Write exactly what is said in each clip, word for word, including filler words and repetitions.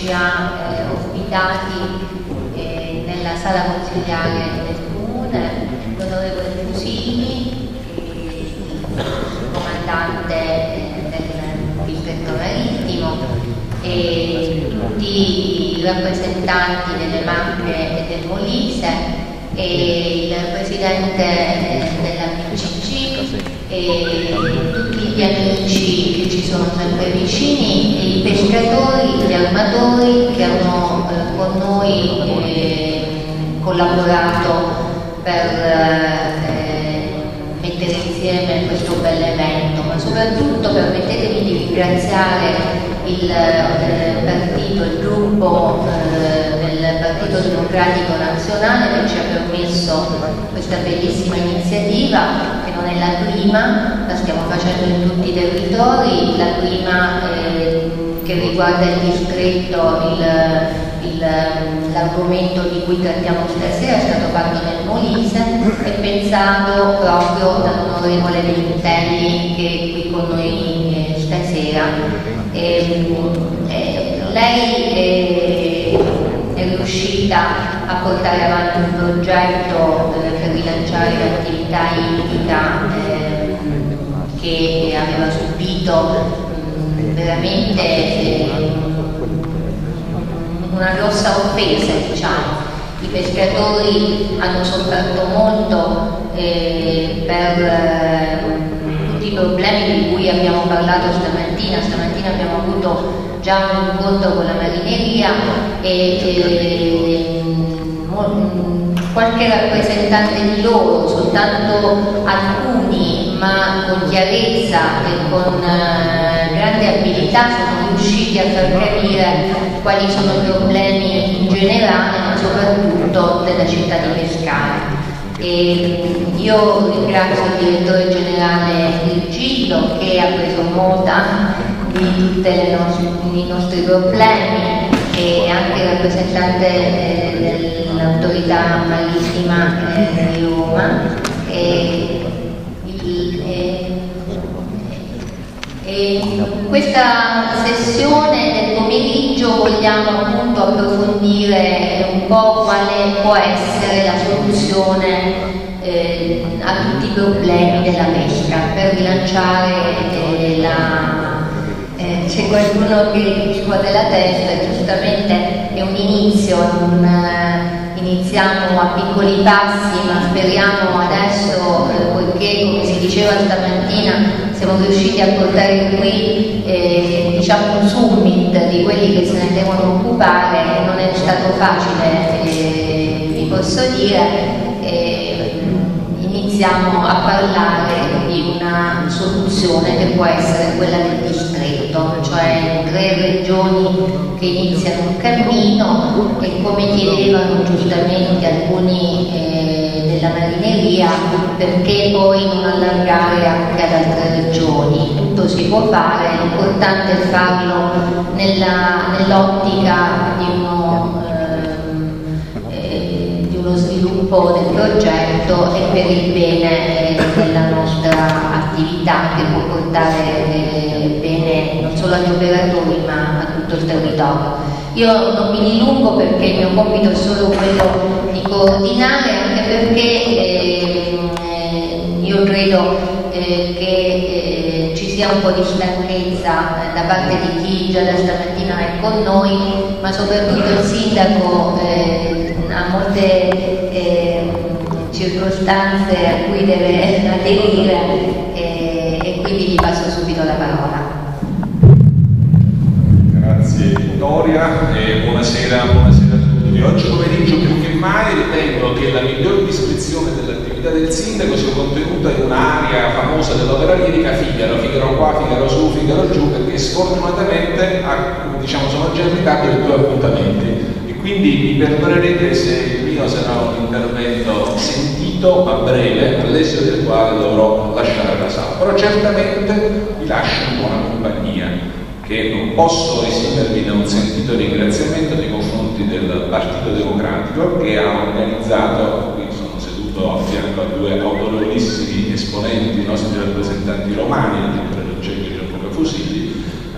ci ha eh, ospitati eh, nella sala consigliare del Comune, l'onorevole Fusini, il comandante eh, del distretto marittimo, e tutti i rappresentanti delle Marche e del Molise, e il presidente della P C C, e tutti gli amici che ci sono sempre vicini, e i pescatori, gli armatori che hanno eh, con noi eh, collaborato per eh, mettere insieme questo bel evento, ma soprattutto permettetemi di ringraziare il eh, partito, il gruppo eh, del Partito Democratico Nazionale che ci ha permesso questa bellissima iniziativa, che non è la prima, la stiamo facendo in tutti i territori. La prima eh, che riguarda il distretto, l'argomento di cui trattiamo stasera è stato fatto nel Molise e pensato proprio dall'onorevole Vintelli che è qui con noi eh, stasera. E, eh, lei è, è riuscita a portare avanti un progetto eh, per rilanciare l'attività ittica eh, che aveva subito mh, veramente eh, una grossa offesa, diciamo. I pescatori hanno sofferto molto eh, per eh, tutti i problemi di cui abbiamo parlato stamattina. Stamattina abbiamo avuto già un incontro con la marineria e eh, qualche rappresentante di loro, soltanto alcuni, ma con chiarezza e con eh, grande abilità sono riusciti a far capire quali sono i problemi in generale, ma soprattutto della città di Pescara. E io ringrazio il direttore generale Virgilio che ha preso nota di tutti i nostri problemi, e anche il rappresentante eh, dell'autorità marittima eh, di Roma. E, il, e, e in questa sessione del pomeriggio vogliamo appunto approfondire un po' quale può essere la soluzione eh, a tutti i problemi della pesca per rilanciare eh, la Eh, c'è qualcuno che scuote la testa, giustamente è un inizio, un, uh, iniziamo a piccoli passi, ma speriamo adesso, eh, poiché come si diceva stamattina siamo riusciti a portare qui eh, diciamo un summit di quelli che se ne devono occupare, non è stato facile, eh, vi posso dire, eh, iniziamo a parlare di una soluzione che può essere quella del distretto, cioè tre regioni che iniziano un cammino e, come chiedevano giustamente alcuni eh, della marineria, perché poi non allargare anche ad altre regioni. Tutto si può fare, l'importante è farlo nell'ottica di uno lo sviluppo del progetto e per il bene eh, della nostra attività, che può portare eh, bene non solo agli operatori ma a tutto il territorio. Io non mi dilungo perché il mio compito è solo quello di coordinare, anche perché eh, io credo eh, che eh, ci sia un po' di stanchezza da parte di chi già da stamattina è con noi, ma soprattutto il sindaco eh, ha molte eh, circostanze a cui deve aderire eh, e quindi gli passo subito la parola. Grazie Vittoria e buonasera, buonasera a tutti. Oggi pomeriggio più che mai ritengo che la miglior descrizione dell'attività del sindaco sia contenuta in un'area famosa dell'opera lirica Figaro, Figaro qua, Figaro su, Figaro giù, perché sfortunatamente diciamo, sono già arrivati ai due appuntamenti. Quindi mi perdonerete se il mio sarà un intervento sentito ma breve, all'esito del quale dovrò lasciare la sala. Però certamente vi lascio in buona compagnia, che non posso esimermi da un sentito ringraziamento nei confronti del Partito Democratico, che ha organizzato, qui sono seduto a fianco a due autorevolissimi esponenti, i nostri rappresentanti romani, il direttore Giancarlo Fusilli,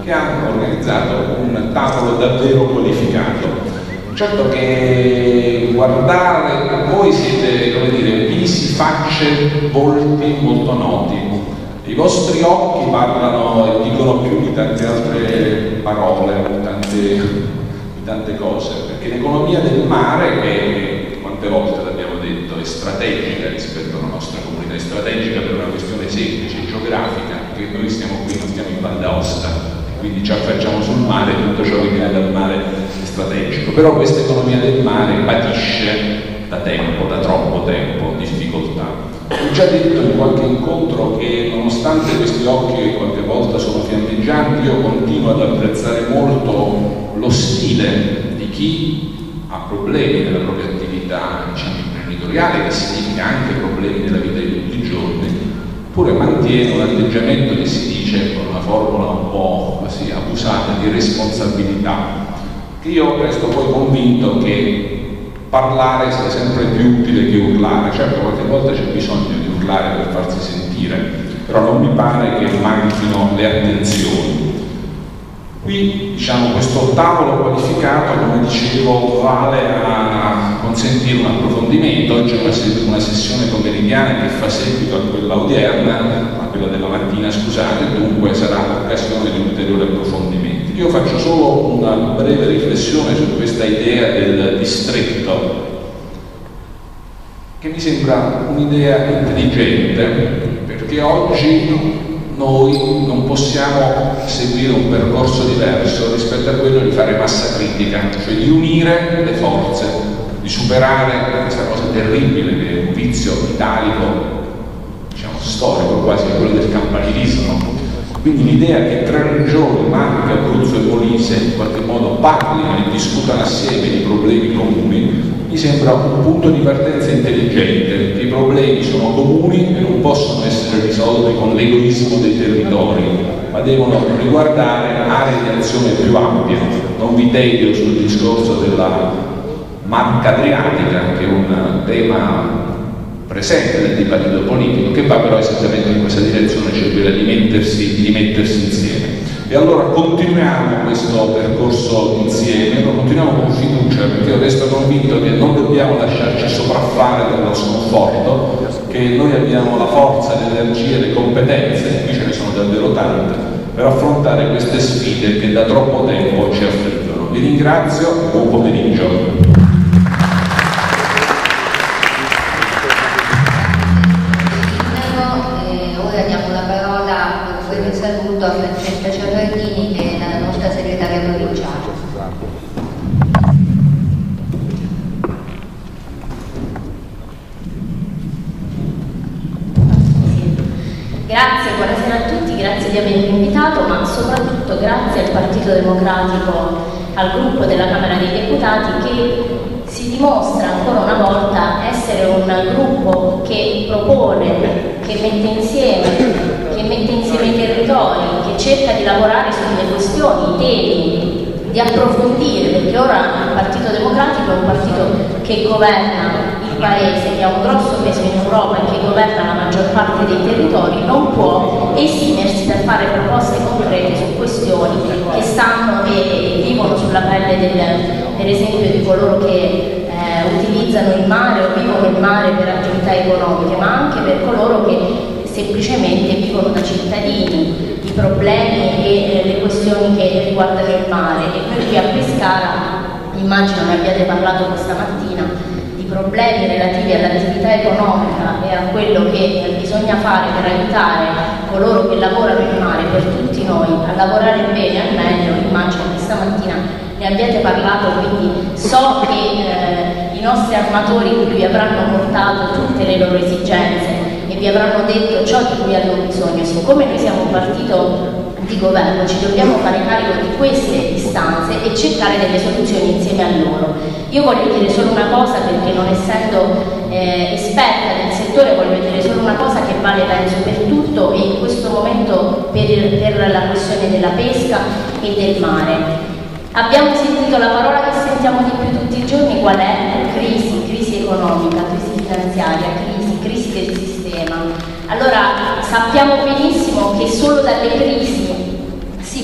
che hanno organizzato un tavolo davvero qualificato. Certo che guardare, voi siete, come dire, visi, facce, volti molto noti. I vostri occhi parlano e dicono più di tante altre parole, di tante, di tante cose, perché l'economia del mare, che quante volte l'abbiamo detto, è strategica rispetto alla nostra comunità, è strategica per una questione semplice, geografica, perché noi stiamo qui, non stiamo in Val d'Aosta, quindi ci affacciamo sul mare, tutto ciò che viene dal mare è strategico, però questa economia del mare patisce da tempo, da troppo tempo, difficoltà. Ho già detto in qualche incontro che nonostante questi occhi che qualche volta sono fiammeggianti, io continuo ad apprezzare molto lo stile di chi ha problemi nella propria attività, diciamo, imprenditoriale, che significa anche problemi nella vita di tutti i giorni, oppure mantiene un atteggiamento che si dice, con una formula un po' così abusata, di responsabilità, che io resto poi convinto che parlare sia sempre più utile che urlare. Certo, qualche volta c'è bisogno di urlare per farsi sentire, però non mi pare che manchino le attenzioni. Qui, diciamo, questo tavolo qualificato, come dicevo, vale a consentire un approfondimento. Oggi è una, una sessione pomeridiana che fa seguito a quella odierna, a quella della mattina, scusate, dunque sarà l'occasione di ulteriori approfondimenti. Io faccio solo una breve riflessione su questa idea del distretto, che mi sembra un'idea intelligente, perché oggi noi non possiamo seguire un percorso diverso rispetto a quello di fare massa critica, cioè di unire le forze, di superare questa cosa terribile che è un vizio italico, diciamo storico, quasi quello del campanilismo. Quindi l'idea che tre regioni, Marche, Abruzzo e Molise, in qualche modo parlino e discutano assieme di problemi comuni, mi sembra un punto di partenza intelligente, che i problemi sono comuni e non possono essere risolti con l'egoismo dei territori, ma devono riguardare aree di azione più ampie. Non vi tedio sul discorso della Marca Adriatica, che è un tema presente nel dibattito politico, che va però esattamente in questa direzione, cioè quella di mettersi, di mettersi insieme. E allora continuiamo questo percorso insieme, lo continuiamo con fiducia, perché io resto convinto che non dobbiamo lasciarci sopraffare dallo sconforto, che noi abbiamo la forza, l'energia, le competenze, qui ce ne sono davvero tante, per affrontare queste sfide che da troppo tempo ci affliggono. Vi ringrazio e buon pomeriggio. Saluto a Francesca Ciavardini, che è la nostra segretaria provinciale. Grazie, buonasera a tutti, grazie di avermi invitato, ma soprattutto grazie al Partito Democratico, al gruppo della Camera dei Deputati, che si dimostra ancora una volta essere un gruppo che propone, che mette insieme che mette insieme i territori, che cerca di lavorare sulle questioni, i temi, di approfondire, perché ora il Partito Democratico è un partito che governa il Paese, che ha un grosso peso in Europa e che governa la maggior parte dei territori, non può esimersi dal fare proposte concrete su questioni che stanno e vivono sulla pelle del, per esempio, di coloro che eh, utilizzano il mare o vivono il mare per attività economiche, ma anche per coloro che semplicemente vivono da cittadini, i problemi e le questioni che riguardano il mare. E noi qui a Pescara, immagino ne abbiate parlato questa mattina, di problemi relativi all'attività economica e a quello che bisogna fare per aiutare coloro che lavorano in mare, per tutti noi, a lavorare bene e al meglio. Immagino che stamattina ne abbiate parlato, quindi so che eh, i nostri armatori qui vi avranno portato tutte le loro esigenze e vi avranno detto ciò di cui hanno bisogno. Siccome noi siamo un partito di governo, ci dobbiamo fare carico di queste istanze e cercare delle soluzioni insieme a loro. Io voglio dire solo una cosa, perché non essendo eh, esperta del settore, voglio dire solo una cosa che vale penso per tutto, e in questo momento per, per la questione della pesca e del mare. Abbiamo sentito la parola che sentiamo di più tutti i giorni, qual è? Crisi, crisi economica, crisi finanziaria, crisi, crisi del sistema. Allora sappiamo benissimo che solo dalle crisi si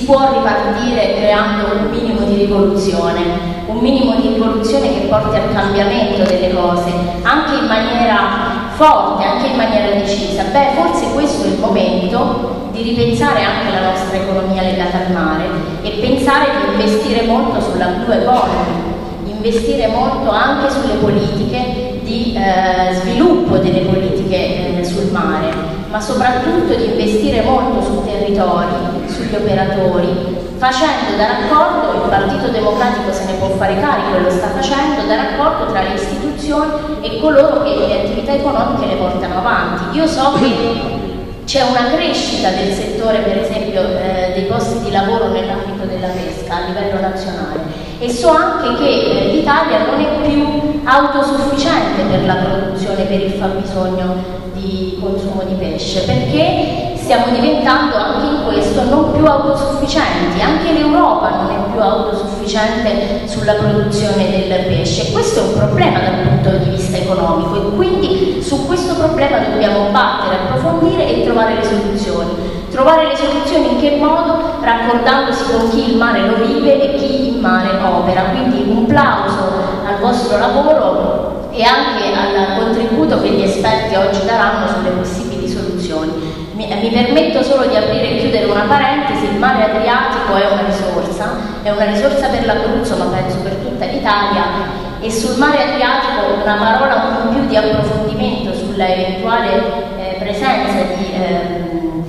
si può ripartire creando un minimo di rivoluzione, un minimo di rivoluzione che porti al cambiamento delle cose, anche in maniera forte, anche in maniera decisa. Beh, forse questo è il momento di ripensare anche la nostra economia legata al mare e pensare di investire molto sulla Blue Economy, investire molto anche sulle politiche di eh, sviluppo delle politiche eh, sul mare, ma soprattutto di investire molto sui territori, sugli operatori, facendo da raccordo, il Partito Democratico se ne può fare carico e lo sta facendo, da raccordo tra le istituzioni e coloro che le attività economiche le portano avanti. Io so che c'è una crescita del settore, per esempio, eh, dei posti di lavoro nell'ambito della pesca a livello nazionale, e so anche che eh, l'Italia non è più autosufficiente per la produzione, per il fabbisogno di consumo di pesce, perché stiamo diventando anche in questo non più autosufficienti, anche l'Europa non è più autosufficiente sulla produzione del pesce. Questo è un problema dal punto di vista economico e quindi su questo problema dobbiamo battere, approfondire e trovare le soluzioni. Trovare le soluzioni in che modo? Raccordandosi con chi il mare lo vive e chi in mare opera. Quindi un plauso al vostro lavoro e anche al contributo che gli esperti oggi daranno sulle possibili soluzioni. Mi, mi permetto solo di aprire e chiudere una parentesi: il mare Adriatico è una risorsa, è una risorsa per l'Abruzzo, ma penso per tutta l'Italia, e sul mare Adriatico una parola un po' più di approfondimento sulla eventuale eh, presenza di eh,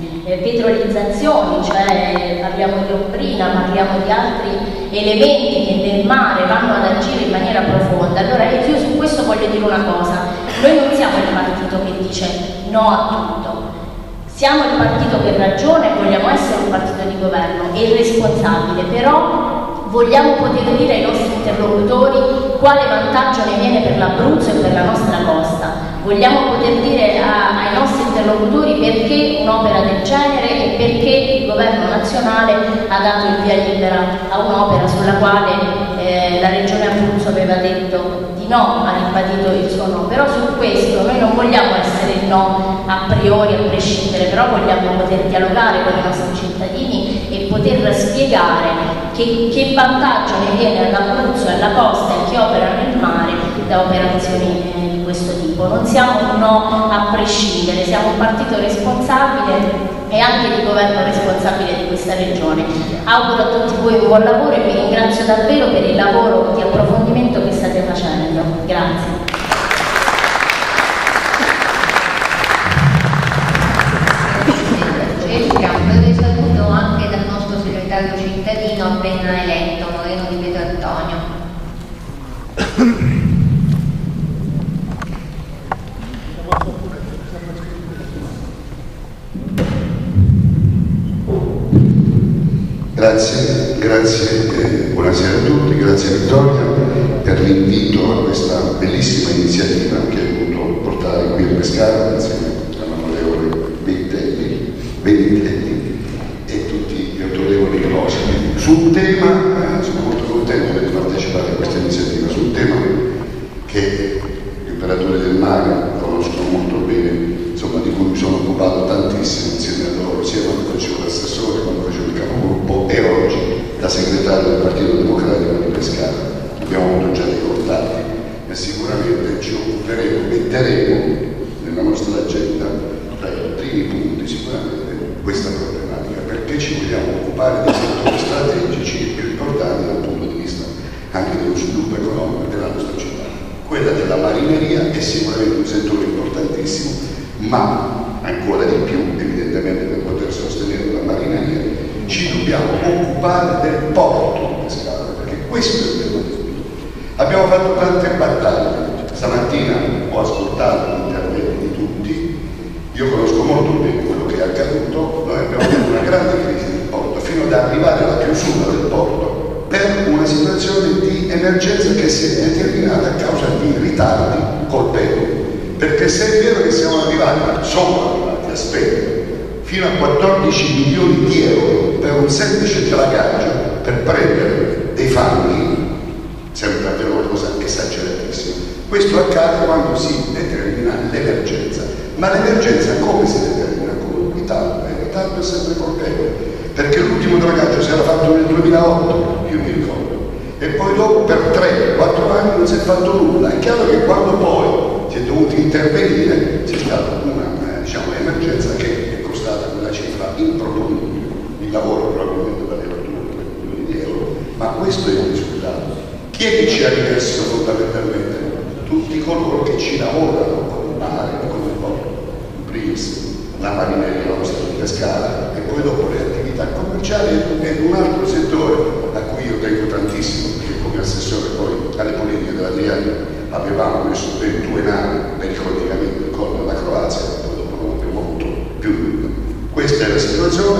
petrolizzazioni, cioè parliamo di Ombrina, parliamo di altri elementi che nel mare vanno ad agire in maniera profonda. Allora io su questo voglio dire una cosa: noi non siamo il partito che dice no a tutto, siamo il partito che ragiona e vogliamo essere un partito di governo e responsabile, però vogliamo poter dire ai nostri interlocutori quale vantaggio ne viene per l'Abruzzo e per la nostra costa. Vogliamo poter dire a, ai nostri interlocutori perché un'opera del genere e perché il governo nazionale ha dato il via libera a un'opera sulla quale eh, la regione Abruzzo aveva detto di no, ha ribadito il suo no. Però su questo noi non vogliamo essere il no a priori, a prescindere, però vogliamo poter dialogare con i nostri cittadini e poter spiegare che, che vantaggio ne viene all'Abruzzo e alla costa e chi opera nel mare da operazioni eh, di questo tipo. Non siamo un no a prescindere, siamo un partito responsabile e anche di governo responsabile di questa regione. Auguro a tutti voi un buon lavoro e vi ringrazio davvero per il lavoro di approfondimento che state facendo. Grazie. Un saluto anche dal nostro segretario cittadino appena eletto, Moreno Di Pietro Antonio. Grazie, grazie, eh, buonasera a tutti, grazie Vittoria per l'invito a questa bellissima iniziativa che hai voluto portare qui a Pescara insieme all'onorevole Ventelli, Ventelli e tutti gli autorevoli ospiti. Su un tema, eh, sono molto contento di partecipare a questa iniziativa, su un tema che gli operatori del mare conoscono molto bene, insomma di cui mi sono occupato tantissimo insieme a loro, sia quando facevo l'assessore, quando facevo il capogruppo e oggi da segretario del Partito Democratico di Pescara. Abbiamo avuto già dei contatti e sicuramente ci occuperemo, metteremo nella nostra agenda tra i primi punti sicuramente questa problematica, perché ci vogliamo occupare dei settori strategici e più importanti dal punto di vista anche dello sviluppo economico della nostra città. Quella della marineria è sicuramente un settore importantissimo, ma ancora di più, evidentemente, per poter sostenere la marineria, ci dobbiamo occupare del porto di Pescara, perché questo è il tema di sviluppo. Abbiamo fatto tante battaglie. Stamattina ho ascoltato gli interventi di tutti, io conosco molto bene quello che è accaduto. Noi abbiamo avuto una grande crisi del porto, fino ad arrivare alla chiusura del porto, per una situazione di emergenza che si è determinata a causa di ritardi colpevoli. Perché se è vero che siamo arrivati, sono arrivati a spendere fino a quattordici milioni di euro per un semplice dragaggio per prendere dei fanghi, sembra davvero una cosa esageratissima. Questo accade quando si determina l'emergenza, ma l'emergenza come si determina? Con un ritardo, e il ritardo è sempre colpevole, perché l'ultimo dragaggio si è fatto nel duemilaotto, io mi ricordo, e poi dopo per tre quattro anni non si è fatto nulla. È chiaro che quando poi si è dovuto intervenire c'è stata una eh, diciamo, emergenza che è costata quella cifra improponibile. Il lavoro probabilmente valeva due tre milioni di euro, ma questo è il risultato. Chi è che ci ha rimesso fondamentalmente? Tutti coloro che ci lavorano con il mare, con il porto, in primis la marineria nostra di Pescara e poi dopo le attività commerciali e un altro settore a cui io tengo tantissimo, perché come assessore poi alle politiche dell'Adriatico avevamo messo ben due navi per i collegamenti con la Croazia e poi dopo non abbiamo avuto più nulla. Questa è la situazione.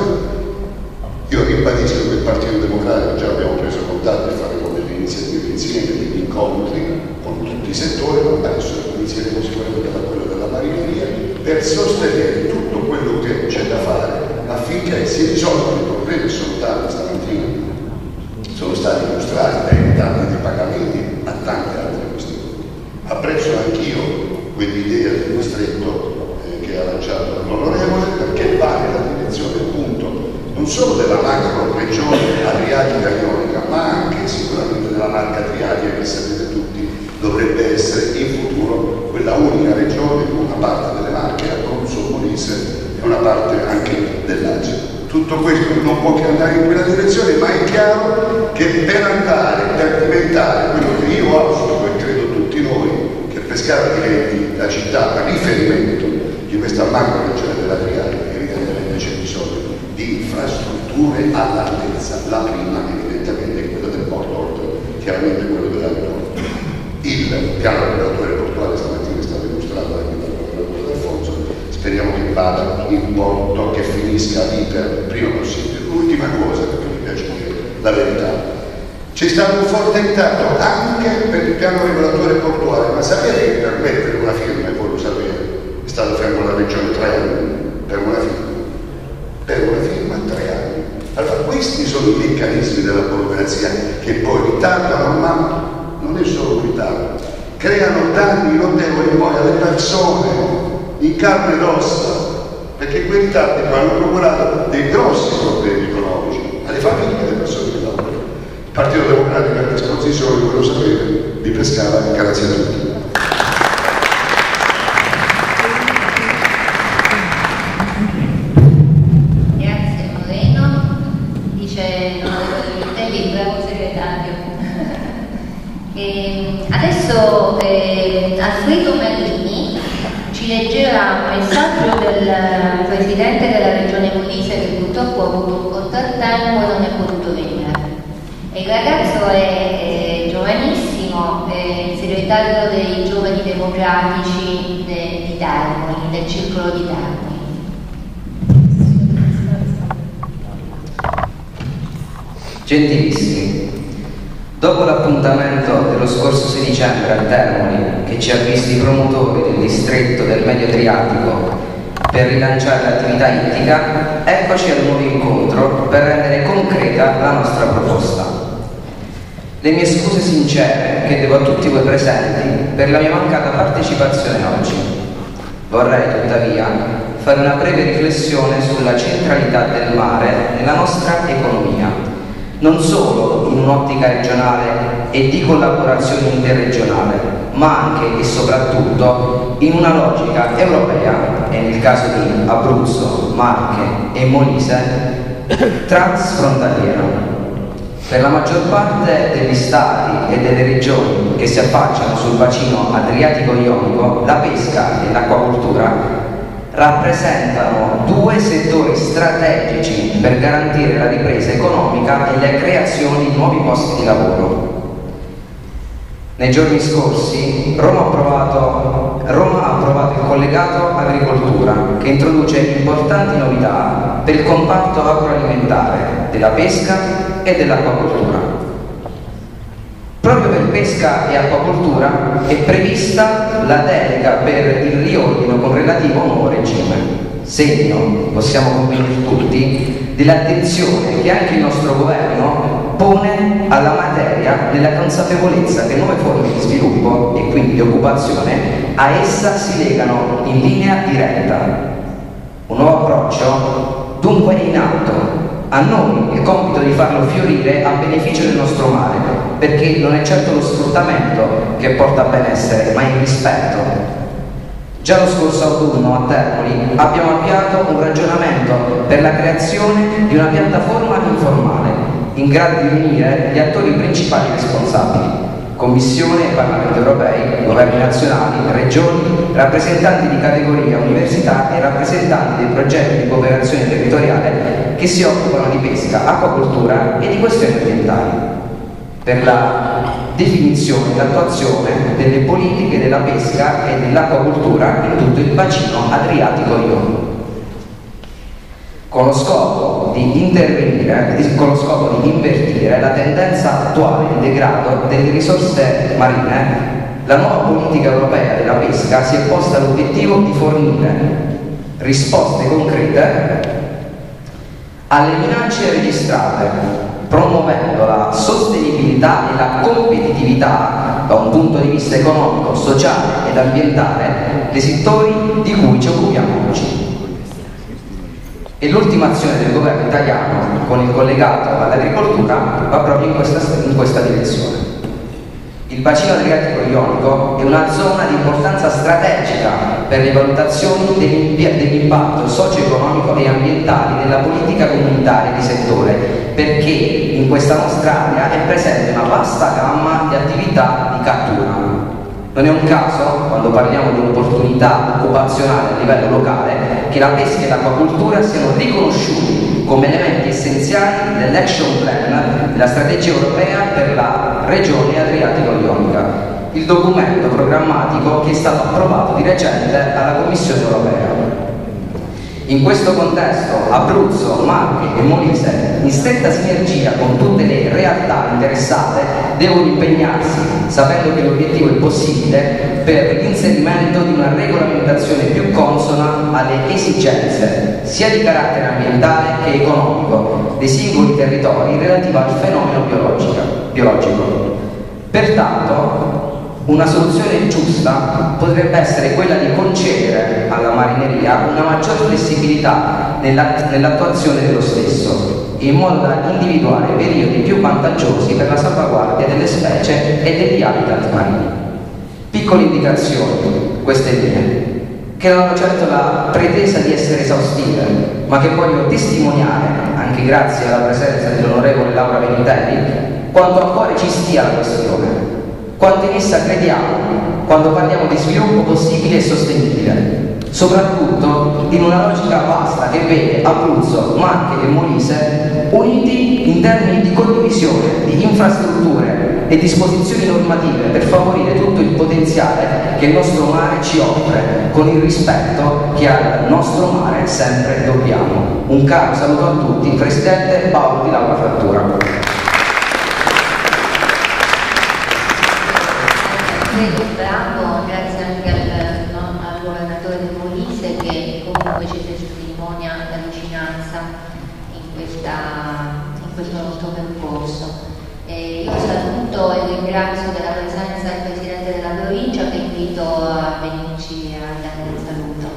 Io ribadisco che il Partito Democratico già abbiamo preso contatto e faremo delle iniziative insieme, degli incontri con tutti i settori, ma adesso inizieremo sicuramente da quello della marineria per sostenere tutto quello che c'è da fare affinché si risolvano i problemi. Sono tanti stamattina, sono stati illustrati dai ritardi dei pagamenti a tante altre questioni. Apprezzo anch'io quell'idea del distretto eh, che ha lanciato l'onorevole, perché va nella direzione appunto non solo della macro regione adriatica ionica, ma anche sicuramente della Marca Adriatica, che sapete tutti dovrebbe essere in futuro quella unica regione, una parte delle Marche, Abruzzo, Molise e una parte anche dell'Adige. Tutto questo non può che andare in quella direzione, ma è chiaro che per andare, per diventare quello che io auspico e credo tutti noi, che Pescara diventi la città a riferimento di questa macro regione dell'Adriatico, evidentemente c'è bisogno di infrastrutture all'altezza. La prima evidentemente è quella del porto, oltre chiaramente quello dell'aeroporto. Il piano regolatore portuale stamattina è stato illustrato anche dal governatore D'Alfonso, speriamo che vada in porto, che finisca l'iter prima possibile. L'ultima cosa, perché mi piace dire la verità, c'è stato un forte intanto anche per il piano regolatore portuale, ma sapete che per mettere una firma, e voi lo sapete, è stato fermo la regione tre anni per una firma, per una firma tre anni. Allora questi sono i meccanismi della burocrazia che poi ritardano, ma non è solo un ritardo, creano danni notevoli poi alle persone in carne ed ossa, perché quei ritardi hanno procurato dei grossi problemi economici alle famiglie e alle persone che lavorano. Il Partito Democratico è a disposizione, voi lo sapete, di Pescara. Grazie a tutti. Grazie Moreno, dice l'onorevole Vitelli, bravo segretario. E adesso eh, Alfredo Marini ci leggerà un messaggio del Presidente della Regione Molise, che purtroppo ha avuto un contrattempo e non è potuto venire. E il ragazzo è, è giovanissimo, è il segretario dei Giovani Democratici de, di Termoli, del Circolo di Termoli. Gentilissimi, dopo l'appuntamento dello scorso sei dicembre a Termoli, che ci ha visti promotori del distretto del Medio Adriatico per rilanciare l'attività ittica, eccoci al nuovo incontro per rendere concreta la nostra proposta. Le mie scuse sincere che devo a tutti voi presenti per la mia mancata partecipazione oggi. Vorrei tuttavia fare una breve riflessione sulla centralità del mare nella nostra economia, non solo in un'ottica regionale e di collaborazione interregionale, ma anche e soprattutto in una logica europea e nel caso di Abruzzo, Marche e Molise transfrontaliera. Per la maggior parte degli stati e delle regioni che si affacciano sul bacino adriatico-ionico, la pesca e l'acquacoltura rappresentano due settori strategici per garantire la ripresa economica e la creazione di nuovi posti di lavoro. Nei giorni scorsi Roma ha approvato, Roma ha approvato il collegato agricoltura, che introduce importanti novità per il comparto agroalimentare, della pesca e dell'acquacoltura. Proprio per pesca e acquacoltura è prevista la delega per il riordino con relativo nuovo regime, segno, possiamo convenire tutti, dell'attenzione che anche il nostro governo pone alla materia, nella consapevolezza che nuove forme di sviluppo e quindi di occupazione a essa si legano in linea diretta. Un nuovo approccio dunque è in atto A noi il compito di farlo fiorire a beneficio del nostro mare, perché non è certo lo sfruttamento che porta a benessere, ma il rispetto. Già lo scorso autunno a Termoli abbiamo avviato un ragionamento per la creazione di una piattaforma informale in grado di riunire gli attori principali responsabili: Commissione, Parlamento europei, governi nazionali, regioni, rappresentanti di categoria, università e rappresentanti dei progetti di cooperazione territoriale che si occupano di pesca, acquacoltura e di questioni ambientali, per la definizione e l'attuazione delle politiche della pesca e dell'acquacoltura in tutto il bacino adriatico-ionico, con lo scopo di intervenire, con lo scopo di invertire la tendenza attuale di degrado delle risorse marine. La nuova politica europea della pesca si è posta l'obiettivo di fornire risposte concrete alle minacce registrate, promuovendo la sostenibilità e la competitività da un punto di vista economico, sociale ed ambientale dei settori di cui ci occupiamo oggi. E l'ultima azione del governo italiano con il collegato all'agricoltura va proprio in questa, in questa direzione. Il bacino adriatico-ionico è una zona di importanza strategica per le valutazioni dell'impatto socio-economico e ambientale della politica comunitaria di settore, perché in questa nostra area è presente una vasta gamma di attività di cattura. Non è un caso, quando parliamo di un'opportunità occupazionale a livello locale, che la pesca e l'acquacoltura siano riconosciuti come elementi essenziali dell'action plan della strategia europea per la regione adriatico-ionica, il documento programmatico che è stato approvato di recente alla Commissione europea. In questo contesto Abruzzo, Marche e Molise, in stretta sinergia con tutte le realtà interessate, devono impegnarsi, sapendo che l'obiettivo è possibile, per l'inserimento di una regolamentazione più consona alle esigenze sia di carattere ambientale che economico dei singoli territori relativa al fenomeno biologico. Pertanto, una soluzione giusta potrebbe essere quella di concedere alla marineria una maggior flessibilità nella, nell'attuazione dello stesso, in modo da individuare periodi più vantaggiosi per la salvaguardia delle specie e degli habitat marini. Piccole indicazioni, queste linee, che non hanno certo la pretesa di essere esaustive, ma che voglio testimoniare, anche grazie alla presenza dell'onorevole Laura Benitelli, quanto a cuore ci stia la questione, quanto in essa crediamo quando parliamo di sviluppo possibile e sostenibile, soprattutto in una logica vasta che vede Abruzzo, Marche e Molise uniti in termini di condivisione di infrastrutture e disposizioni normative per favorire tutto il potenziale che il nostro mare ci offre, con il rispetto che al nostro mare sempre dobbiamo. Un caro saluto a tutti, il Presidente Paolo Di Laura Frattura. Bravo, grazie anche al, no, al governatore del Molise che comunque ci testimonia la vicinanza in, questa, in questo nostro percorso. E io saluto e ringrazio della presenza del Presidente della provincia che invito a venirci a dare il saluto.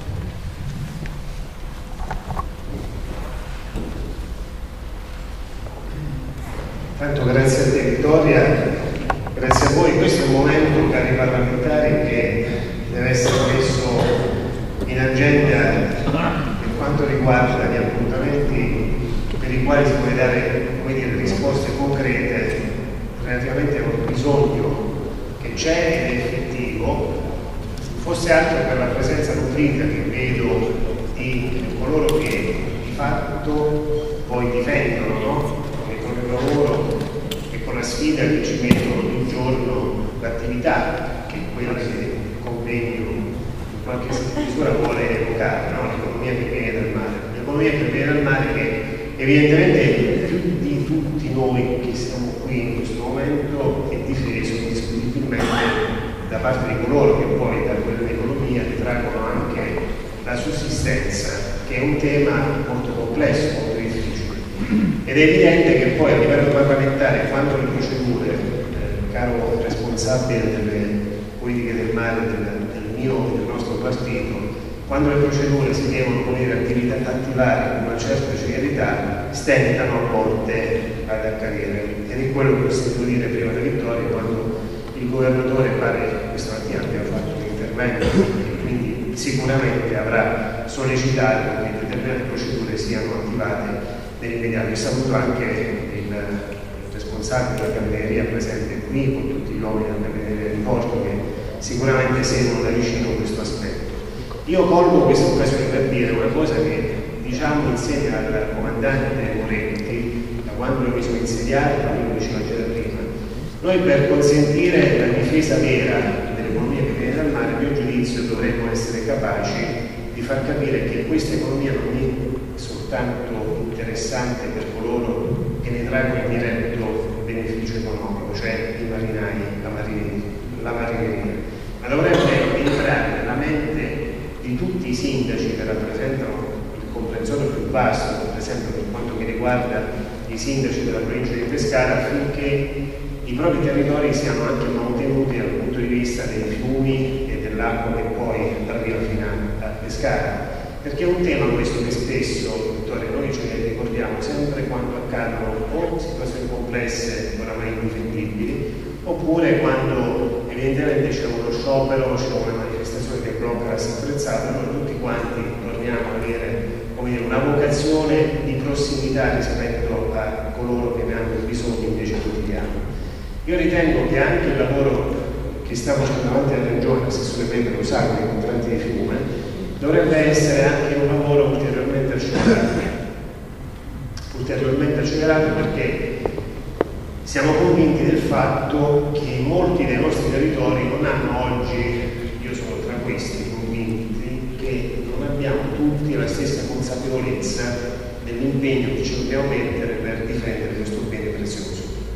Tanto grazie a te Vittoria. Grazie a voi, questo è un momento, cari parlamentari, che deve essere messo in agenda per quanto riguarda gli appuntamenti per i quali si può dare, come dire, risposte concrete relativamente a un bisogno che c'è ed è effettivo, forse altro per la presenza nutrita che vedo di coloro che di fatto poi difendono, no? Con il lavoro e con la sfida che ci mettono ogni giorno l'attività, che è quella che il convegno in qualche misura vuole evocare, no? L'economia che viene dal mare. L'economia che viene dal mare che evidentemente più di tutti noi che siamo qui in questo momento è difeso indiscutibilmente da parte di coloro che poi da quell'economia ne traggono anche la sussistenza, che è un tema molto complesso, molto difficile. Ed è evidente che poi a livello parlamentare, quando le procedure, eh, caro responsabile delle politiche del mare del, del mio e del nostro partito, quando le procedure si devono dire, attività, attivare con una certa celerità, stentano a volte ad accadere. Ed è quello che ho sentito dire prima da Vittoria, quando il governatore pare questa mattina abbia fatto un intervento e quindi sicuramente avrà sollecitato che determinate procedure siano attivate nell'immediato. Ho saluto anche il responsabile della Capitaneria presente qui con tutti gli uomini della Capitaneria di Porto che sicuramente seguono da vicino questo aspetto. Io colgo questa occasione per dire una cosa che diciamo insieme al comandante Moretti da quando mi sono insediato, ma io lo dicevo già da prima. Noi per consentire la difesa vera dell'economia che viene dal mare, a mio giudizio dovremmo essere capaci di far capire che questa economia non è soltanto interessante per coloro che ne traggono il diretto beneficio economico, cioè i marinai, la marineria, la marineria, ma dovrebbe entrare nella mente di tutti i sindaci che rappresentano il comprensorio più vasto, per esempio per quanto mi riguarda i sindaci della provincia di Pescara, affinché i propri territori siano anche mantenuti dal punto di vista dei fiumi e dell'acqua che poi arriva fino a Pescara. Perché è un tema questo che spesso, Vittoria, noi ce ne ricordiamo sempre quando accadono o situazioni complesse oramai indifendibili, oppure quando evidentemente c'è uno sciopero, c'è una manifestazione che blocca la sicurezza, noi tutti quanti torniamo ad avere, come dire, una vocazione di prossimità rispetto a coloro che ne hanno bisogno invece quotidiano. Io ritengo che anche il lavoro che stiamo facendo davanti alla Regione, l'assessore Pepe lo sa, con i contratti di fiume, dovrebbe essere anche un lavoro ulteriormente accelerato, ulteriormente accelerato perché siamo convinti del fatto che molti dei nostri territori non hanno oggi, io sono tra questi convinti, che non abbiamo tutti la stessa consapevolezza dell'impegno che ci dobbiamo mettere per difendere questo bene prezioso.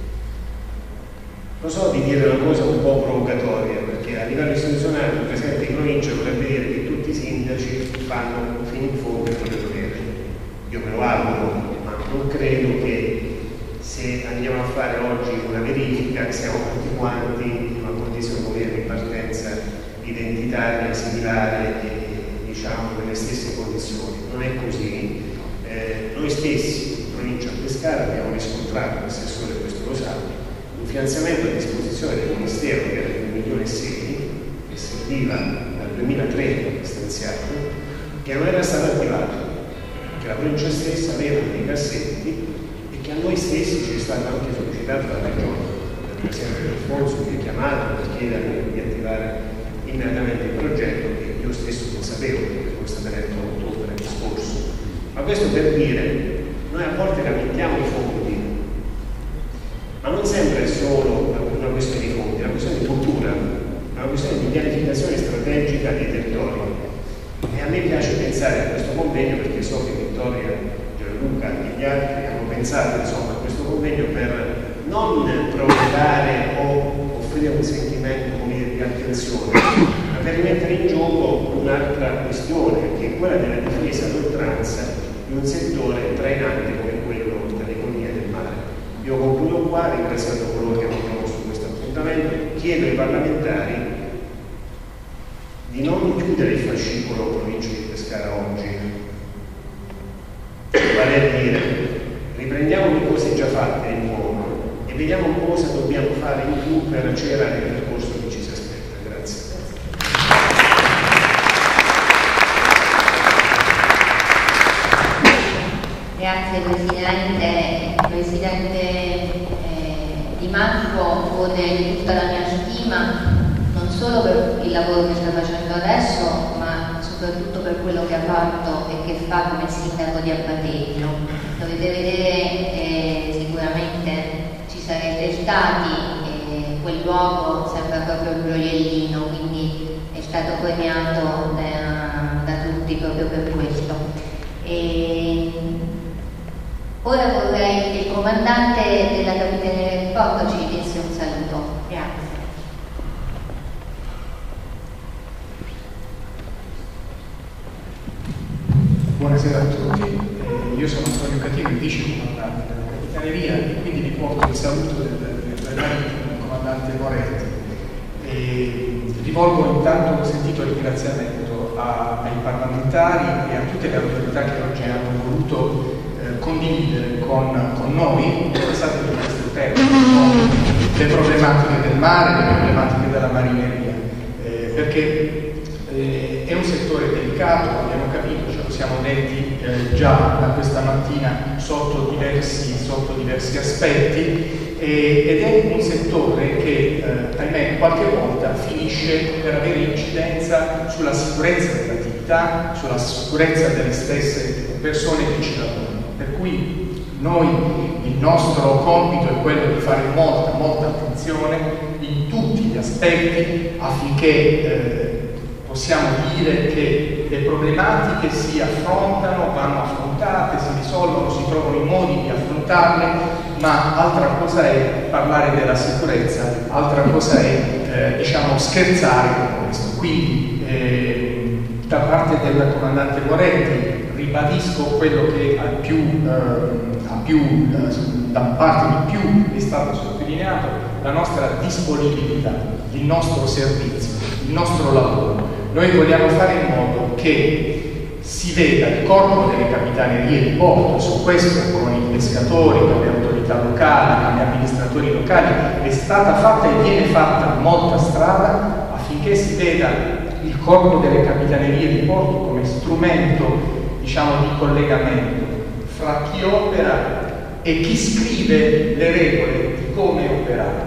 Lo so di dire una cosa un po' provocatoria, perché a livello istituzionale il Presidente di provincia vorrebbe dire che tutti i sindaci fanno fino in fondo il proprio dovere. Io me lo auguro, ma non credo che se andiamo a fare oggi una verifica siamo tutti quanti in una condizione di partenza identitaria, similare e diciamo nelle stesse condizioni. Non è così. Eh, noi stessi, in provincia di Pescara, abbiamo riscontrato, l'assessore questo lo sa, un finanziamento a disposizione del Ministero che era di un milione e sei che serviva dal duemilatré stanziato, che non era stato attivato, che la provincia stessa aveva dei cassetti e che a noi stessi ci è stato anche sollecitato dalla Regione, dal Presidente Alfonso che è chiamato per chiedere di attivare immediatamente il progetto che io stesso non sapevo perché sono stato eletto a ottobre scorso. Ma questo per dire, noi a volte lamentiamo i fondi, ma non sempre è solo una questione di fondi, è una questione di cultura, è una questione di pianificazione strategica dei territori. E a me piace pensare a questo convegno perché so che Vittoria, Gianluca e gli altri hanno pensato insomma, a questo convegno per non provocare o offrire un sentimento come dire, di attenzione, ma per rimettere in gioco un'altra questione che è quella della difesa all'oltranza di un settore trainante come quello dell'economia del mare. Io concludo qua ringraziando coloro che hanno promosso questo appuntamento, chiedo ai parlamentari di non chiudere il fascicolo provincia di Pescara oggi, vale a dire riprendiamo le cose già fatte in buono e vediamo cosa dobbiamo fare in più per accelerare il percorso che ci si aspetta. Grazie. Grazie Presidente, Presidente eh, Di Marco, gode tutta la mia stima non solo per il lavoro che sta facendo adesso ma soprattutto per quello che ha fatto e che fa come sindaco di Abbateggio. Dovete vedere, eh, sicuramente ci sarete stati, eh, quel luogo sembra proprio un gioiellino, quindi è stato premiato da, da tutti proprio per questo. E ora vorrei che il comandante della Capitaneria di Porto ci desse un saluto. Grazie. Buonasera a tutti, eh, io sono Antonio Catini, vice comandante della Capitaneria e quindi vi porto il saluto del, del, del comandante Moretti. E rivolgo intanto un sentito ringraziamento a, ai parlamentari e a tutte le autorità che oggi hanno voluto eh, contribuire condividere con, con noi pensate di questo tema, le problematiche del mare, le problematiche della marineria, eh, perché eh, è un settore delicato, abbiamo capito, ce lo siamo detti eh, già da questa mattina sotto diversi, sotto diversi aspetti, eh, ed è un settore che, eh, ahimè, qualche volta finisce per avere incidenza sulla sicurezza dell'attività, sulla sicurezza delle stesse persone che ci lavorano. Per cui noi, il nostro compito è quello di fare molta, molta attenzione in tutti gli aspetti affinché eh, possiamo dire che le problematiche si affrontano, vanno affrontate, si risolvono, si trovano i modi di affrontarle, ma altra cosa è parlare della sicurezza, altra cosa è eh, diciamo scherzare con questo. Quindi eh, da parte del comandante Moretti ribadisco quello che al più, eh, a più eh, da parte di più è stato sottolineato, la nostra disponibilità, il nostro servizio, il nostro lavoro. Noi vogliamo fare in modo che si veda il corpo delle capitanerie di porto, su questo con i pescatori, con le autorità locali, con gli amministratori locali, è stata fatta e viene fatta molta strada affinché si veda il corpo delle capitanerie di porto come strumento, diciamo, di collegamento fra chi opera e chi scrive le regole di come operare,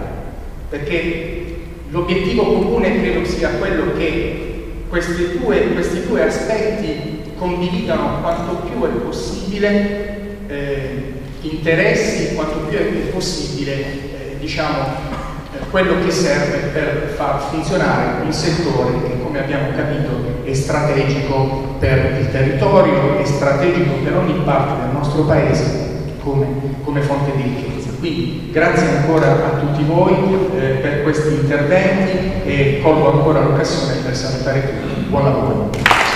perché l'obiettivo comune credo sia quello che questi due, questi due aspetti condividano quanto più è possibile eh, interessi, quanto più è possibile eh, diciamo eh, quello che serve per far funzionare un settore che, come abbiamo capito, è strategico per il territorio, è strategico per ogni parte del nostro paese come, come fonte di ricchezza. Quindi grazie ancora a tutti voi eh, per questi interventi e colgo ancora l'occasione per salutare tutti. Buon lavoro.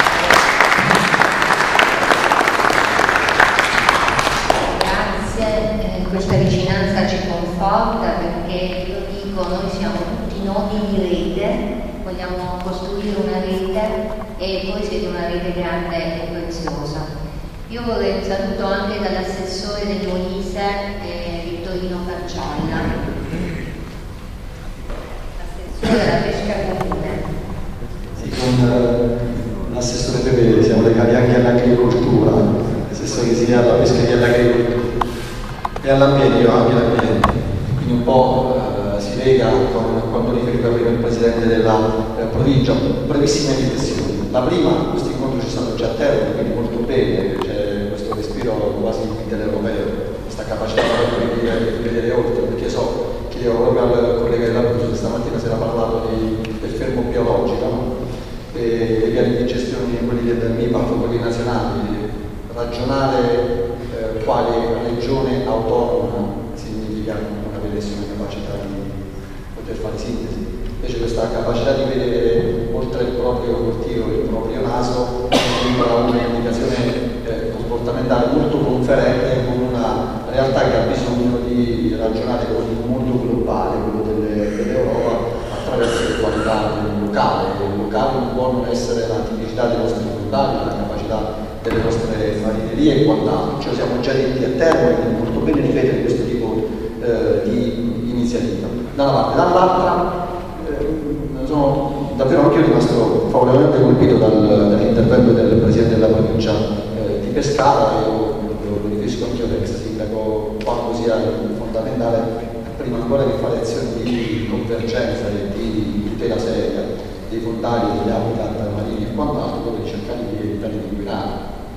Grazie, eh, questa vicinanza ci conforta perché, lo dico, noi siamo tutti nodi di rete, vogliamo costruire una rete e voi siete una rete grande e preziosa. Io vorrei un saluto anche dall'assessore del Molise, eh, Vittorino Cancialla, assessore della pesca comune. Sì, con eh, l'assessore Pepe siamo legati anche all'agricoltura, l'assessore sia alla pesca che all'agricoltura e all'ambiente, io anche all'ambiente, quindi un po' eh, si lega con quanto riferiva prima il Presidente della eh, provincia. Brevissime riflessioni. La prima, questo incontro ci stanno già a termine, quindi molto bene, c'è questo respiro quasi intereuropeo, questa capacità di vedere, di vedere oltre, perché so che io proprio al collega dell'Abruzzo che stamattina si era parlato di, del fermo biologico, no? E i piani di gestione, quelli del M I P A F, quelli nazionali, ragionare eh, quale regione autonoma significa non avere nessuna capacità di poter fare sintesi. Invece questa capacità di vedere oltre il proprio cortile, il proprio naso, sembra un'indicazione eh, comportamentale molto conferente con una realtà che ha bisogno di ragionare con il mondo globale, quello delle, dell'Europa, attraverso le qualità del locale. Il locale non può non essere la tipicità dei nostri fondali, la capacità delle nostre marinerie e quant'altro. Ce lo siamo già detti a termine, quindi molto bene ripetere questo tipo eh, di iniziativa. Da una parte, dall'altra sono davvero anche io rimasto favorevolmente colpito dal, dall'intervento del Presidente della provincia eh, di Pescara. Io lo riferisco anche io da ex sindaco quanto sia fondamentale, prima ancora di fare azioni di convergenza e di tutela seria dei fondali, degli habitat marini e quant'altro, dove cercare di evitare di inquinare.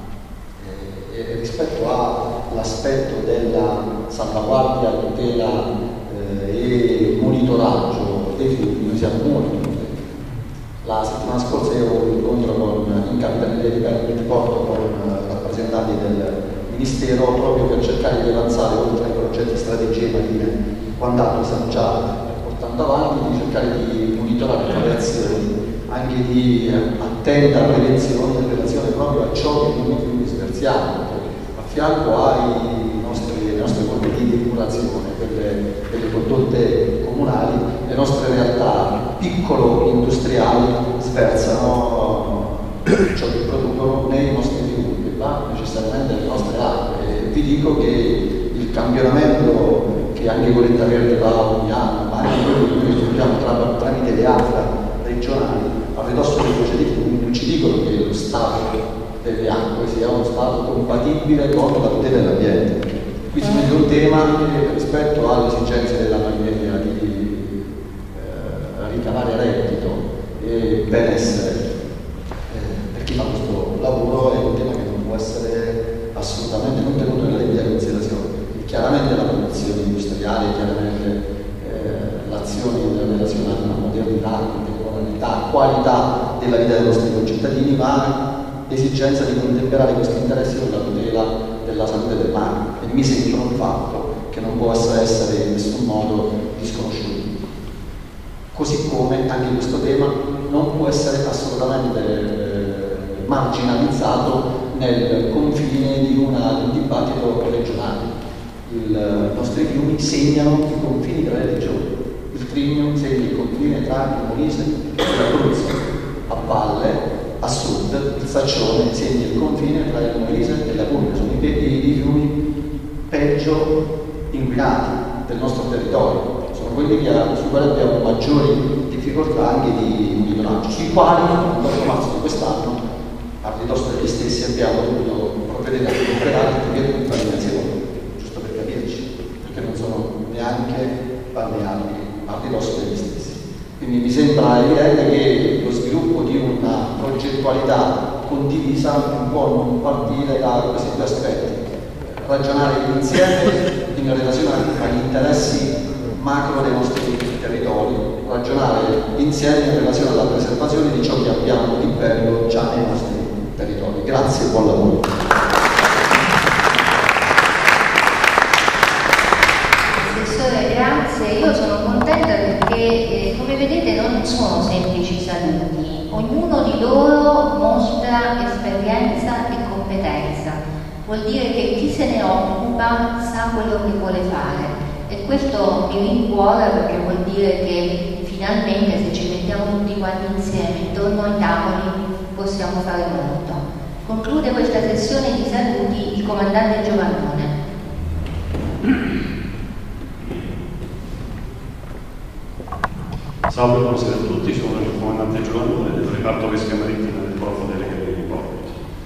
E, e rispetto all'aspetto della salvaguardia, tutela eh, e monitoraggio dei fiumi, noi siamo molto contenti. La settimana scorsa io ho avuto un incontro con, in Capitaneria di Porto con uh, rappresentanti del Ministero proprio per cercare di avanzare oltre ai progetti strategie marine quant'altro stiamo già portando avanti, di cercare di monitorare le azioni, anche di uh, attenta prevenzione in relazione proprio a ciò che noi più dispersiamo, a fianco ai nostri, le nostre compiti di depurazione delle, delle condotte comunali. Le nostre realtà piccolo-industriali sversano ciò che producono nei nostri fiumi, che va necessariamente alle nostre acque. dico che il campionamento che anche Coletta Verde va ogni anno, ma anche quello che noi svolgiamo tra, tramite le A F A regionali, a ridosso dei procedimenti, non ci dicono che lo stato delle acque sia uno stato compatibile con la tutela dell'ambiente. Qui si mette un tema che rispetto alle esigenze della maniera di eh, ricavare reddito e benessere eh, per chi fa questo lavoro è un tema che non può essere assolutamente non tenuto nella debita considerazione. E chiaramente la produzione industriale, chiaramente eh, l'azione in relazione alla modernità, contemporaneità, qualità della vita dei nostri concittadini, ma l'esigenza di contemperare questi interessi con la tutela della salute del mare, e mi sembra un fatto che non può essere in nessun modo disconosciuto. Così come anche questo tema non può essere assolutamente eh, marginalizzato nel confine di, una, di un dibattito regionale. I nostri fiumi segnano i confini tra le regioni. Il Trinio segna il confine tra il Molise e l'Abruzzo, a valle, a sud, il Saccione segna il confine tra il Molise e la Puglia. Sono i, i, i fiumi peggio inquinati del nostro territorio, sono quelli che, su quali abbiamo maggiori difficoltà anche di monitoraggio, sui quali il quattro marzo di quest'anno, a ridosso degli stessi, abbiamo dovuto provvedere a recuperare il divieto di balneazione, giusto per capirci, perché non sono neanche balneabili a ridosso degli stessi. Quindi mi sembra evidente che lo sviluppo di una progettualità condivisa un po' non partire da questi due aspetti, ragionare insieme in relazione agli interessi macro dei nostri territori, ragionare insieme in relazione alla preservazione di ciò che abbiamo di bello già nei nostri territori. Grazie e buon lavoro. Assessore, grazie. Io sono contenta perché eh, come vedete non sono semplici saluti, ognuno di loro mostra esperienza e competenza. Vuol dire che chi se ne occupa sa quello che vuole fare, e questo mi rincuora perché vuol dire che finalmente, se ci mettiamo tutti quanti insieme intorno ai tavoli, possiamo fare molto. Conclude questa sessione di saluti il comandante Giovannone. Salve, buonasera a tutti, sono il comandante Giovannone del reparto pesca marittima del Corpo delle Capitanerie di Porto.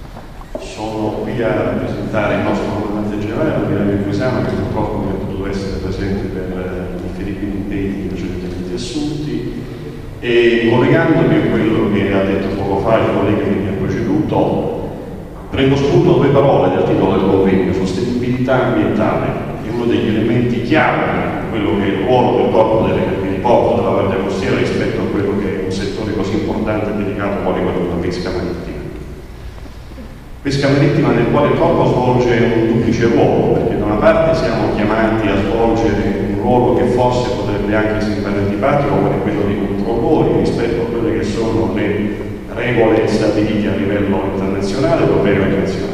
Sono qui a rappresentare il nostro comandante generale, l'ammiraglio Crisano, che purtroppo non è potuto essere presente per gli incredibili impegni precedentemente assunti, e collegandomi a quello che ha detto poco fa il collega che mi ha preceduto, prendo spunto due parole del titolo del convegno: sostenibilità ambientale. È uno degli elementi chiave di quello che è il ruolo del Corpo delle Capitanerie di Porto, della Guardia Costiera, rispetto a quello che è un settore così importante e dedicato quale quello della pesca marittima. Pesca marittima nel quale il Corpo svolge un duplice ruolo, perché da una parte siamo chiamati a svolgere un ruolo che forse potrebbe anche sembrare antipatico, come quello dei controllori rispetto a quelle che sono le regole stabilite a livello internazionale, europeo e nazionale.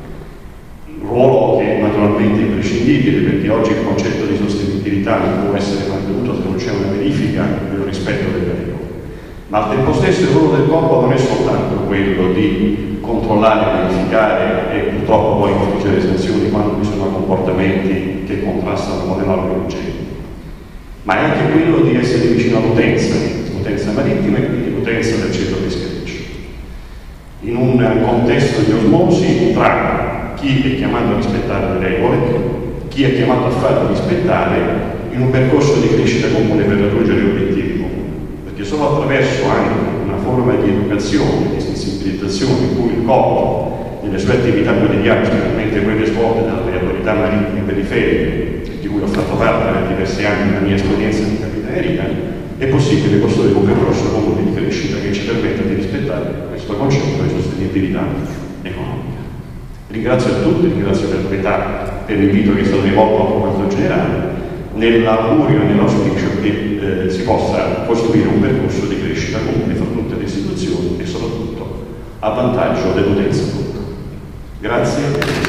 Un ruolo che è naturalmente imprescindibile, perché oggi il concetto di sostenibilità non può essere mantenuto se non c'è una verifica del rispetto delle regole. Ma al tempo stesso il ruolo del Corpo non è soltanto quello di controllare, verificare e purtroppo poi infliggere sanzioni quando vi sono comportamenti che contrastano con le norme vigenti, ma è anche quello di essere vicino all'utenza, l'utenza marittima e quindi l'utenza del ceto peschereccio, in un contesto di osmosi tra chi è chiamato a rispettare le regole, chi è chiamato a farle rispettare, in un percorso di crescita comune per raggiungere obiettivi comuni. Perché solo attraverso anche una forma di educazione, di sensibilizzazione in cui il Corpo, nelle sue attività quotidiane, specialmente quelle svolte dalle autorità marittime periferiche, di cui ho fatto parte per diversi anni nella mia esperienza di capitaneria, è possibile costruire un percorso comune di crescita che ci permetta di rispettare questo concetto di sostenibilità economica. Ringrazio a tutti, ringrazio per l'età, per l'invito che è stato rivolto al Comando Generale, nell'augurio e nell'auspicio che eh, si possa costruire un percorso di crescita comune fra tutte le istituzioni e soprattutto a vantaggio dell'utenza tutta. Grazie.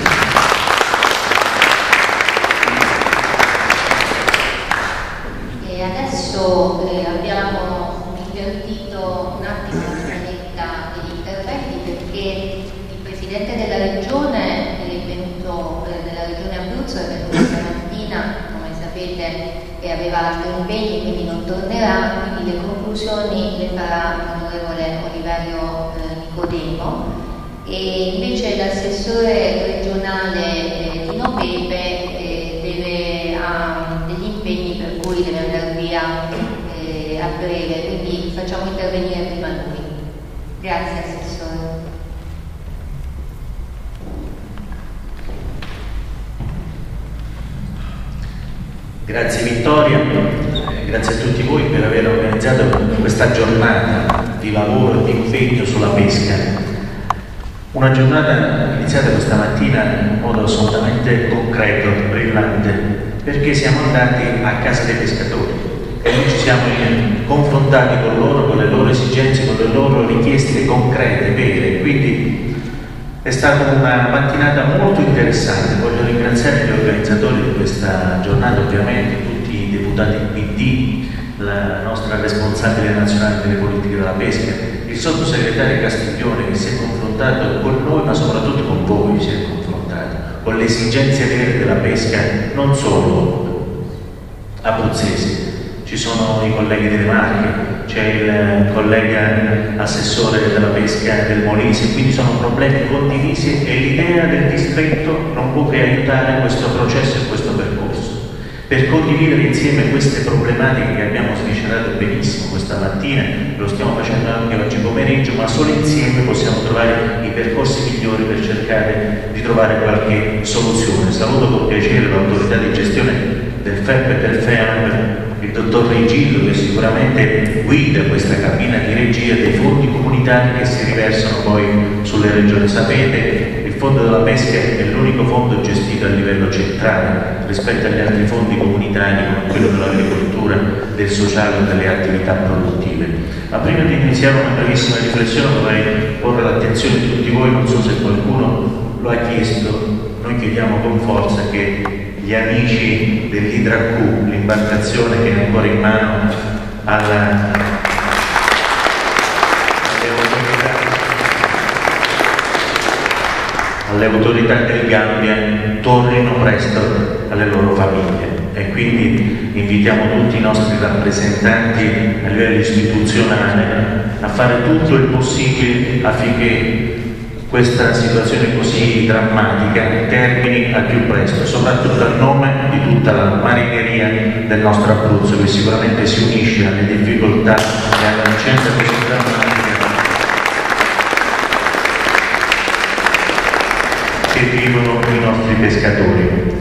E adesso eh, abbiamo invertito un attimo la scaletta degli interventi, perché il Presidente della Regione è venuto, eh, della Regione sapete che aveva altri impegni, quindi non tornerà, quindi le conclusioni le farà l'onorevole Oliverio eh, Nicodemo, e invece l'assessore regionale eh, Tino Pepe eh, deve, ha degli impegni per cui deve andare via eh, a breve, quindi facciamo intervenire prima lui. Grazie assessore. Grazie Vittoria, eh, grazie a tutti voi per aver organizzato questa giornata di lavoro e di impegno sulla pesca. Una giornata iniziata questa mattina in modo assolutamente concreto, brillante, perché siamo andati a casa dei pescatori e noi ci siamo confrontati con loro, con le loro esigenze, con le loro richieste concrete, vere, quindi è stata una mattinata molto interessante. Voglio ringraziare gli organizzatori di questa giornata, ovviamente tutti i deputati P D, la nostra responsabile nazionale delle politiche della pesca, il sottosegretario Castiglione che si è confrontato con noi, ma soprattutto con voi si è confrontato, con le esigenze vere della pesca, non solo abruzzesi. Ci sono i colleghi delle Marche, c'è il collega assessore della pesca del Molise, quindi sono problemi condivisi e l'idea del distretto non può che aiutare questo processo e questo percorso. Per condividere insieme queste problematiche che abbiamo sviscerato benissimo questa mattina, lo stiamo facendo anche oggi pomeriggio, ma solo insieme possiamo trovare i percorsi migliori per cercare di trovare qualche soluzione. Saluto con piacere l'autorità di gestione del F E P e del F E A M, il dottor Regillo, che sicuramente guida questa cabina di regia dei fondi comunitari che si riversano poi sulle regioni. Sapete, il fondo della pesca è l'unico fondo gestito a livello centrale rispetto agli altri fondi comunitari come quello dell'agricoltura, del sociale e delle attività produttive. Ma prima di iniziare una brevissima riflessione vorrei porre l'attenzione di tutti voi, non so se qualcuno lo ha chiesto, noi chiediamo con forza che gli amici dell'Hydra Q, l'imbarcazione che è ancora in mano alla, alle, autorità, alle autorità del Gambia, tornino presto alle loro famiglie. E quindi invitiamo tutti i nostri rappresentanti a livello istituzionale a fare tutto il possibile affinché questa situazione così drammatica termini al più presto, soprattutto a nome di tutta la marineria del nostro Abruzzo, che sicuramente si unisce alle difficoltà e alla vicenda così drammatica che vivono i nostri pescatori.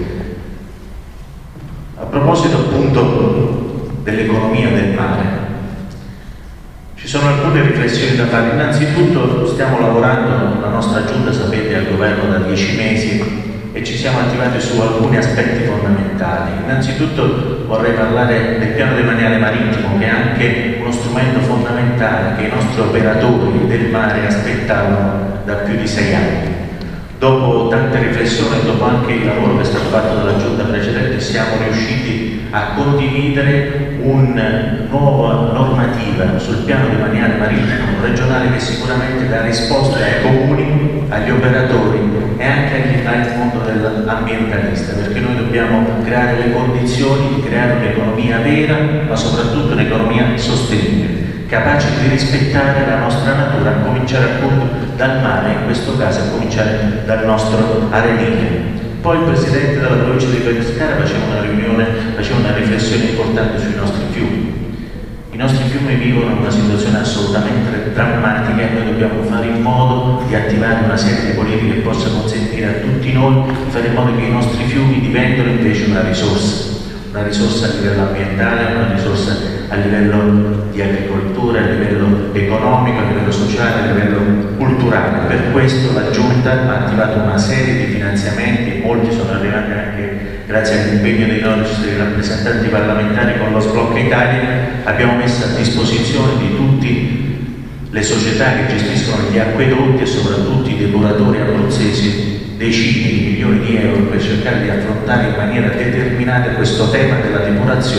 A proposito appunto dell'economia del mare, ci sono alcune riflessioni da fare. Innanzitutto stiamo lavorando, la nostra giunta sapete al governo da dieci mesi e ci siamo attivati su alcuni aspetti fondamentali. Innanzitutto vorrei parlare del piano demaniale marittimo, che è anche uno strumento fondamentale che i nostri operatori del mare aspettavano da più di sei anni. Dopo tante riflessioni, dopo anche il lavoro che è stato fatto dalla giunta precedente, siamo riusciti a condividere una nuova normativa sul piano demaniale marittimo regionale che sicuramente dà risposte ai comuni, agli operatori e anche al mondo dell'ambientalista, perché noi dobbiamo creare le condizioni di creare un'economia vera, ma soprattutto un'economia sostenibile, capace di rispettare la nostra natura, a cominciare appunto dal mare, in questo caso a cominciare dal nostro arenile. Poi il Presidente della provincia di Pescara faceva una riunione, faceva una riflessione importante sui nostri fiumi. I nostri fiumi vivono una situazione assolutamente drammatica e noi dobbiamo fare in modo di attivare una serie di politiche che possa consentire a tutti noi di fare in modo che i nostri fiumi diventino invece una risorsa. Una risorsa a livello ambientale, una risorsa a livello di agricoltura, a livello economico, a livello sociale, a livello culturale. Per questo la Giunta ha attivato una serie di finanziamenti, molti sono arrivati anche grazie all'impegno dei nostri rappresentanti parlamentari con lo Sblocca Italia. Abbiamo messo a disposizione di tutte le società che gestiscono gli acquedotti e soprattutto i depuratori abruzzesi decine di milioni di euro per cercare di affrontare in maniera determinata questo tema della depurazione, anche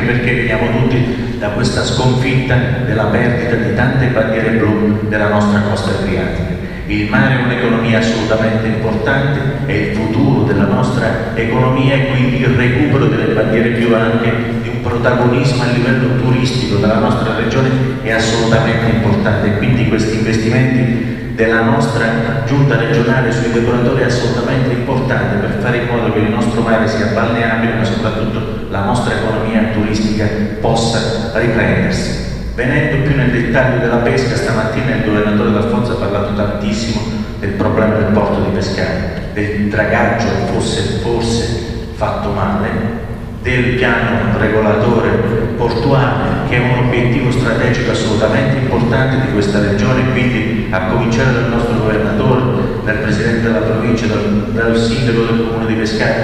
perché veniamo tutti da questa sconfitta della perdita di tante bandiere blu della nostra costa adriatica. Il mare è un'economia assolutamente importante, è il futuro della nostra economia e quindi il recupero delle bandiere blu anche di un protagonismo a livello turistico della nostra regione è assolutamente importante, e quindi questi investimenti della nostra giunta regionale sui depuratori è assolutamente importante per fare in modo che il nostro mare sia balneabile, ma soprattutto la nostra economia turistica possa riprendersi. Venendo più nel dettaglio della pesca, stamattina il governatore D'Alfonso ha parlato tantissimo del problema del porto di Pescara, del dragaggio fosse forse fatto male, del piano regolatore portuale, che è un obiettivo strategico assolutamente importante di questa regione, quindi a cominciare dal nostro governatore, dal presidente della provincia, dal, dal sindaco del comune di Pescara,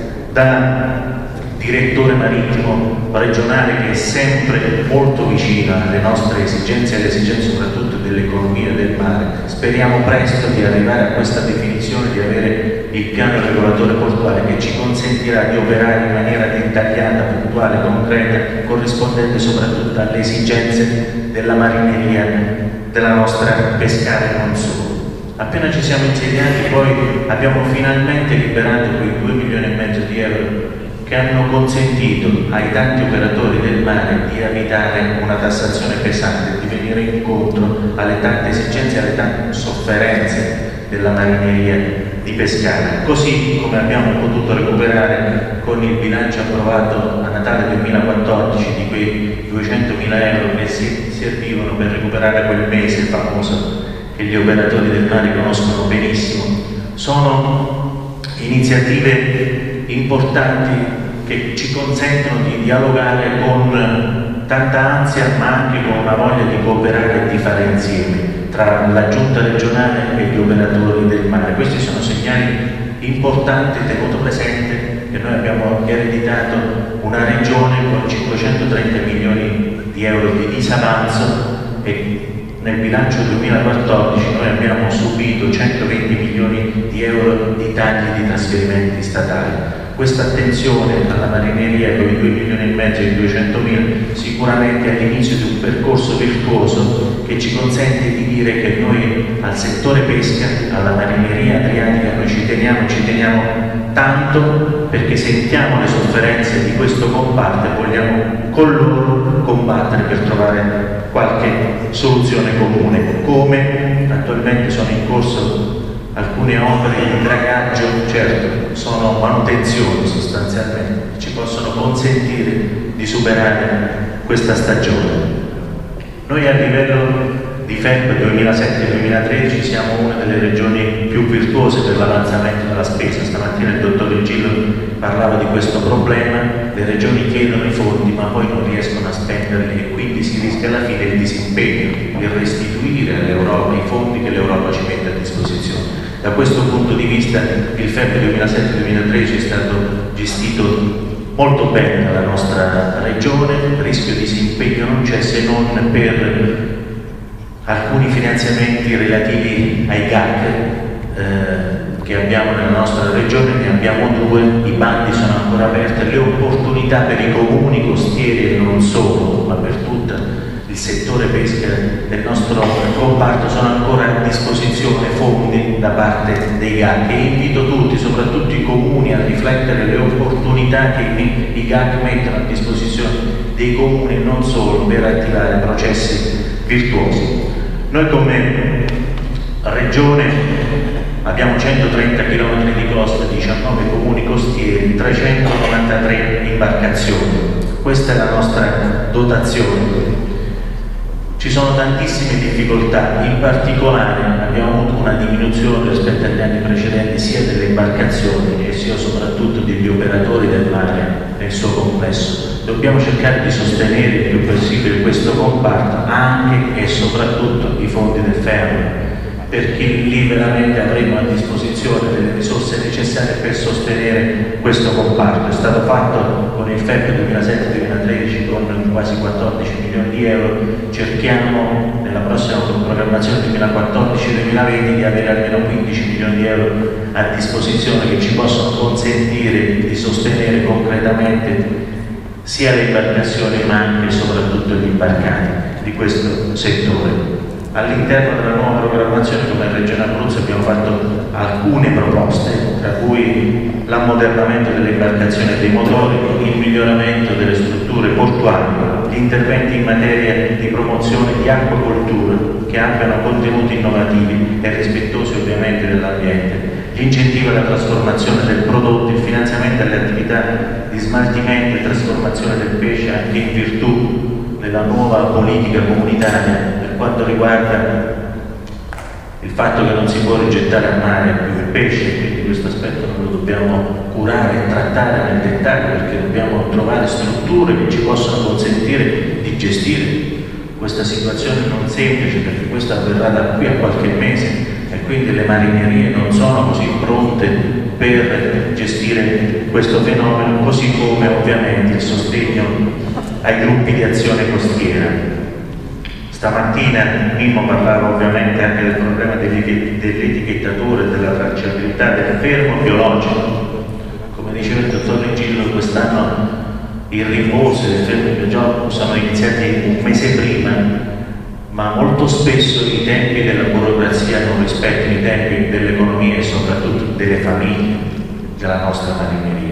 da direttore marittimo regionale che è sempre molto vicino alle nostre esigenze e alle esigenze soprattutto dell'economia del mare. Speriamo presto di arrivare a questa definizione, di avere il piano regolatore portuale che ci consentirà di operare in maniera dettagliata, puntuale, concreta, corrispondente soprattutto alle esigenze della marineria della nostra Pescara e non solo. Appena ci siamo insediati poi abbiamo finalmente liberato quei due milioni e mezzo di euro che hanno consentito ai tanti operatori del mare di evitare una tassazione pesante, di venire incontro alle tante esigenze e alle tante sofferenze della marineria di Pescara, così come abbiamo potuto recuperare con il bilancio approvato a Natale duemilaquattordici di quei duecentomila euro che si servivano per recuperare quel mese famoso che gli operatori del mare conoscono benissimo. Sono iniziative importanti che ci consentono di dialogare con tanta ansia ma anche con una voglia di cooperare e di fare insieme tra la giunta regionale e gli operatori del mare. Questi sono segnali importanti, tenuto presente che noi abbiamo ereditato una regione con cinquecentotrenta milioni di euro di disavanzo e nel bilancio duemilaquattordici noi abbiamo subito centoventi milioni di euro di tagli di trasferimenti statali. Questa attenzione alla marineria con i due milioni e mezzo e i duecentomila sicuramente è all'inizio di un percorso virtuoso che ci consente di dire che noi al settore pesca, alla marineria adriatica, noi ci teniamo, ci teniamo tanto perché sentiamo le sofferenze di questo comparto e vogliamo con loro combattere per trovare qualche soluzione comune. Come attualmente sono in corso alcune opere di dragaggio, certo, sono manutenzioni sostanzialmente, ci possono consentire di superare questa stagione. Noi a livello di F E P duemilasette duemilatredici siamo una delle regioni più virtuose per l'avanzamento della spesa. Stamattina il dottor Gillo parlava di questo problema, le regioni chiedono i fondi ma poi non riescono a spenderli e quindi si rischia alla fine il disimpegno, il restituire all'Europa i fondi che l'Europa ci mette a disposizione. Da questo punto di vista il F E P duemilasette duemilatredici è stato gestito molto bene dalla nostra regione, il rischio di disimpegno non c'è se non per alcuni finanziamenti relativi ai G A C eh, che abbiamo nella nostra regione, ne abbiamo due, i bandi sono ancora aperti, le opportunità per i comuni costieri e non solo, ma per tutto il settore pesca del nostro comparto sono ancora a disposizione fondi da parte dei G A C e invito tutti, soprattutto i comuni, a riflettere le opportunità che i, i G A C mettono a disposizione dei comuni e non solo per attivare processi virtuosi. Noi come regione abbiamo centotrenta chilometri di costa, diciannove comuni costieri, trecentonovantatré imbarcazioni. Questa è la nostra dotazione. Ci sono tantissime difficoltà, in particolare abbiamo avuto una diminuzione rispetto agli anni precedenti sia delle imbarcazioni e sia soprattutto degli operatori del mare nel suo complesso. Dobbiamo cercare di sostenere il più possibile questo comparto anche e soprattutto i fondi del ferro, perché lì veramente avremo a disposizione delle risorse necessarie per sostenere questo comparto. È stato fatto con il F E P duemilasette duemilatredici con quasi quattordici milioni di euro, cerchiamo nella prossima programmazione duemilaquattordici duemilaventi di avere almeno quindici milioni di euro a disposizione che ci possono consentire di sostenere concretamente sia le imbarcazioni ma anche e soprattutto gli imbarcati di questo settore. All'interno della nuova programmazione come Regione Abruzzo abbiamo fatto alcune proposte, tra cui l'ammodernamento delle imbarcazioni e dei motori, il miglioramento delle strutture portuali, gli interventi in materia di promozione di acquacoltura che abbiano contenuti innovativi e rispettosi ovviamente dell'ambiente, gli incentivi alla trasformazione del prodotto, il finanziamento alle attività di smaltimento e trasformazione del pesce anche in virtù della nuova politica comunitaria per quanto riguarda il fatto che non si può rigettare a mare più il pesce, quindi questo aspetto non lo dobbiamo curare e trattare nel dettaglio, perché dobbiamo trovare strutture che ci possano consentire di gestire questa situazione non semplice, perché questo avverrà da qui a qualche mese e quindi le marinerie non sono così pronte per gestire questo fenomeno, così come ovviamente il sostegno ai gruppi di azione costiera. Stamattina Mimmo parlava ovviamente anche del problema dell'etichettatura e della tracciabilità del fermo biologico. Come diceva il dottor Regillo, quest'anno i rimborsi del fermo biologico sono iniziati un mese prima, ma molto spesso i tempi della burocrazia non rispettano i tempi dell'economia e soprattutto delle famiglie della nostra marineria.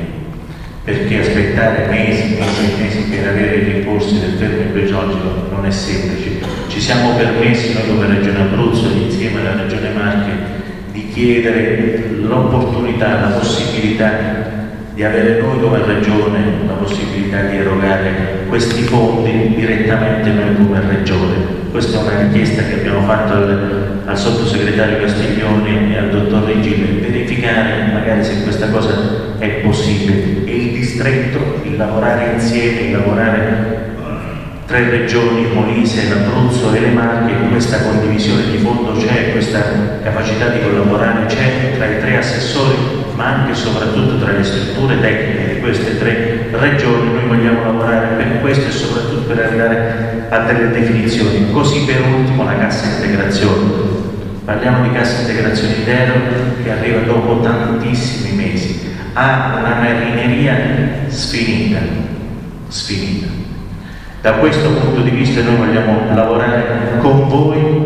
Perché aspettare mesi, mesi e mesi per avere i rimborsi del fermo biologico non è semplice. Ci siamo permessi noi come Regione Abruzzo, insieme alla Regione Marche, di chiedere l'opportunità, la possibilità di avere noi come Regione la possibilità di erogare questi fondi direttamente noi come Regione. Questa è una richiesta che abbiamo fatto al, al sottosegretario Castiglioni e al dottor Regillo, verificare magari se questa cosa è possibile. E il distretto, il lavorare insieme, il lavorare tre regioni, Molise, l'Abruzzo e le Marche, questa condivisione di fondo c'è, questa capacità di collaborare c'è tra i tre assessori, ma anche e soprattutto tra le strutture tecniche di queste tre regioni. Noi vogliamo lavorare per questo e soprattutto per arrivare a delle definizioni. Così per ultimo la cassa integrazione. Parliamo di cassa integrazione intero che arriva dopo tantissimi mesi, ha una marineria sfinita, sfinita. Da questo punto di vista noi vogliamo lavorare con voi,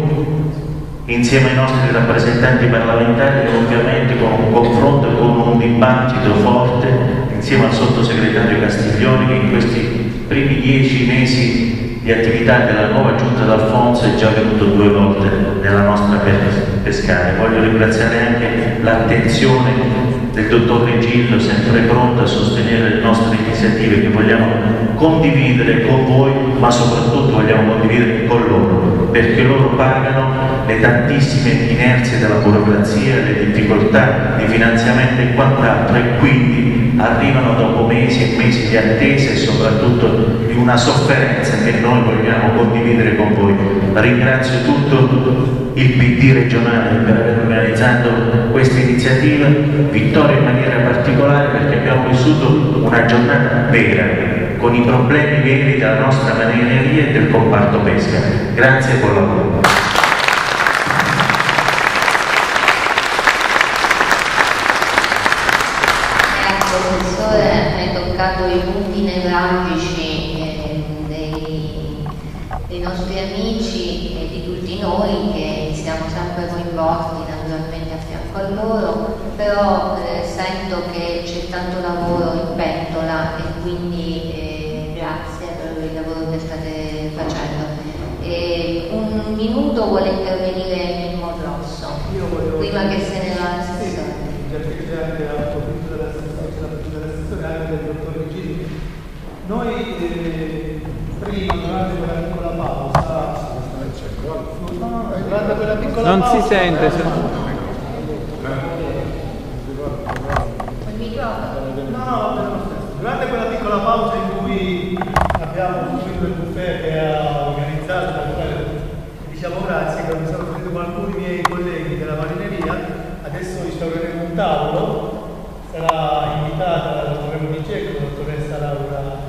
insieme ai nostri rappresentanti parlamentari, ovviamente con un confronto e con un dibattito forte, insieme al sottosegretario Castiglioni, che in questi primi dieci mesi di attività della nuova giunta d'Alfonso è già venuto due volte nella nostra Pescara. Voglio ringraziare anche l'attenzione del dottor Regillo, sempre pronto a sostenere le nostre iniziative che vogliamo condividere con voi, ma soprattutto vogliamo condividere con loro, perché loro pagano le tantissime inerzie della burocrazia, le difficoltà di finanziamento e quant'altro, e quindi arrivano dopo mesi e mesi di attesa e soprattutto di una sofferenza che noi vogliamo condividere con voi. Ringrazio tutto il P D regionale per aver organizzato questa iniziativa, Vittorio in maniera particolare, perché abbiamo vissuto una giornata vera, con i problemi veri della nostra marineria e del comparto pesca. Grazie e buon lavoro. Grazie professore, hai toccato i punti nevralgici eh, dei, dei nostri amici e di tutti noi che siamo sempre coinvolti naturalmente a fianco a loro, però eh, sento che c'è tanto lavoro in pentola e quindi eh, grazie per il lavoro che state facendo. E un minuto vuole intervenire Mimmo Rosso, prima che se ne va l'assessore. Noi eh, prima, durante quella piccola pausa, durante quella piccola non pausa, si sente. Se... No, no, durante quella piccola pausa in cui abbiamo subito il buffet che ha organizzato, diciamo grazie, che mi sono sentito con alcuni miei colleghi della marineria, adesso instaureremo un tavolo, sarà invitata la dottoressa Micecco, la dottoressa Laura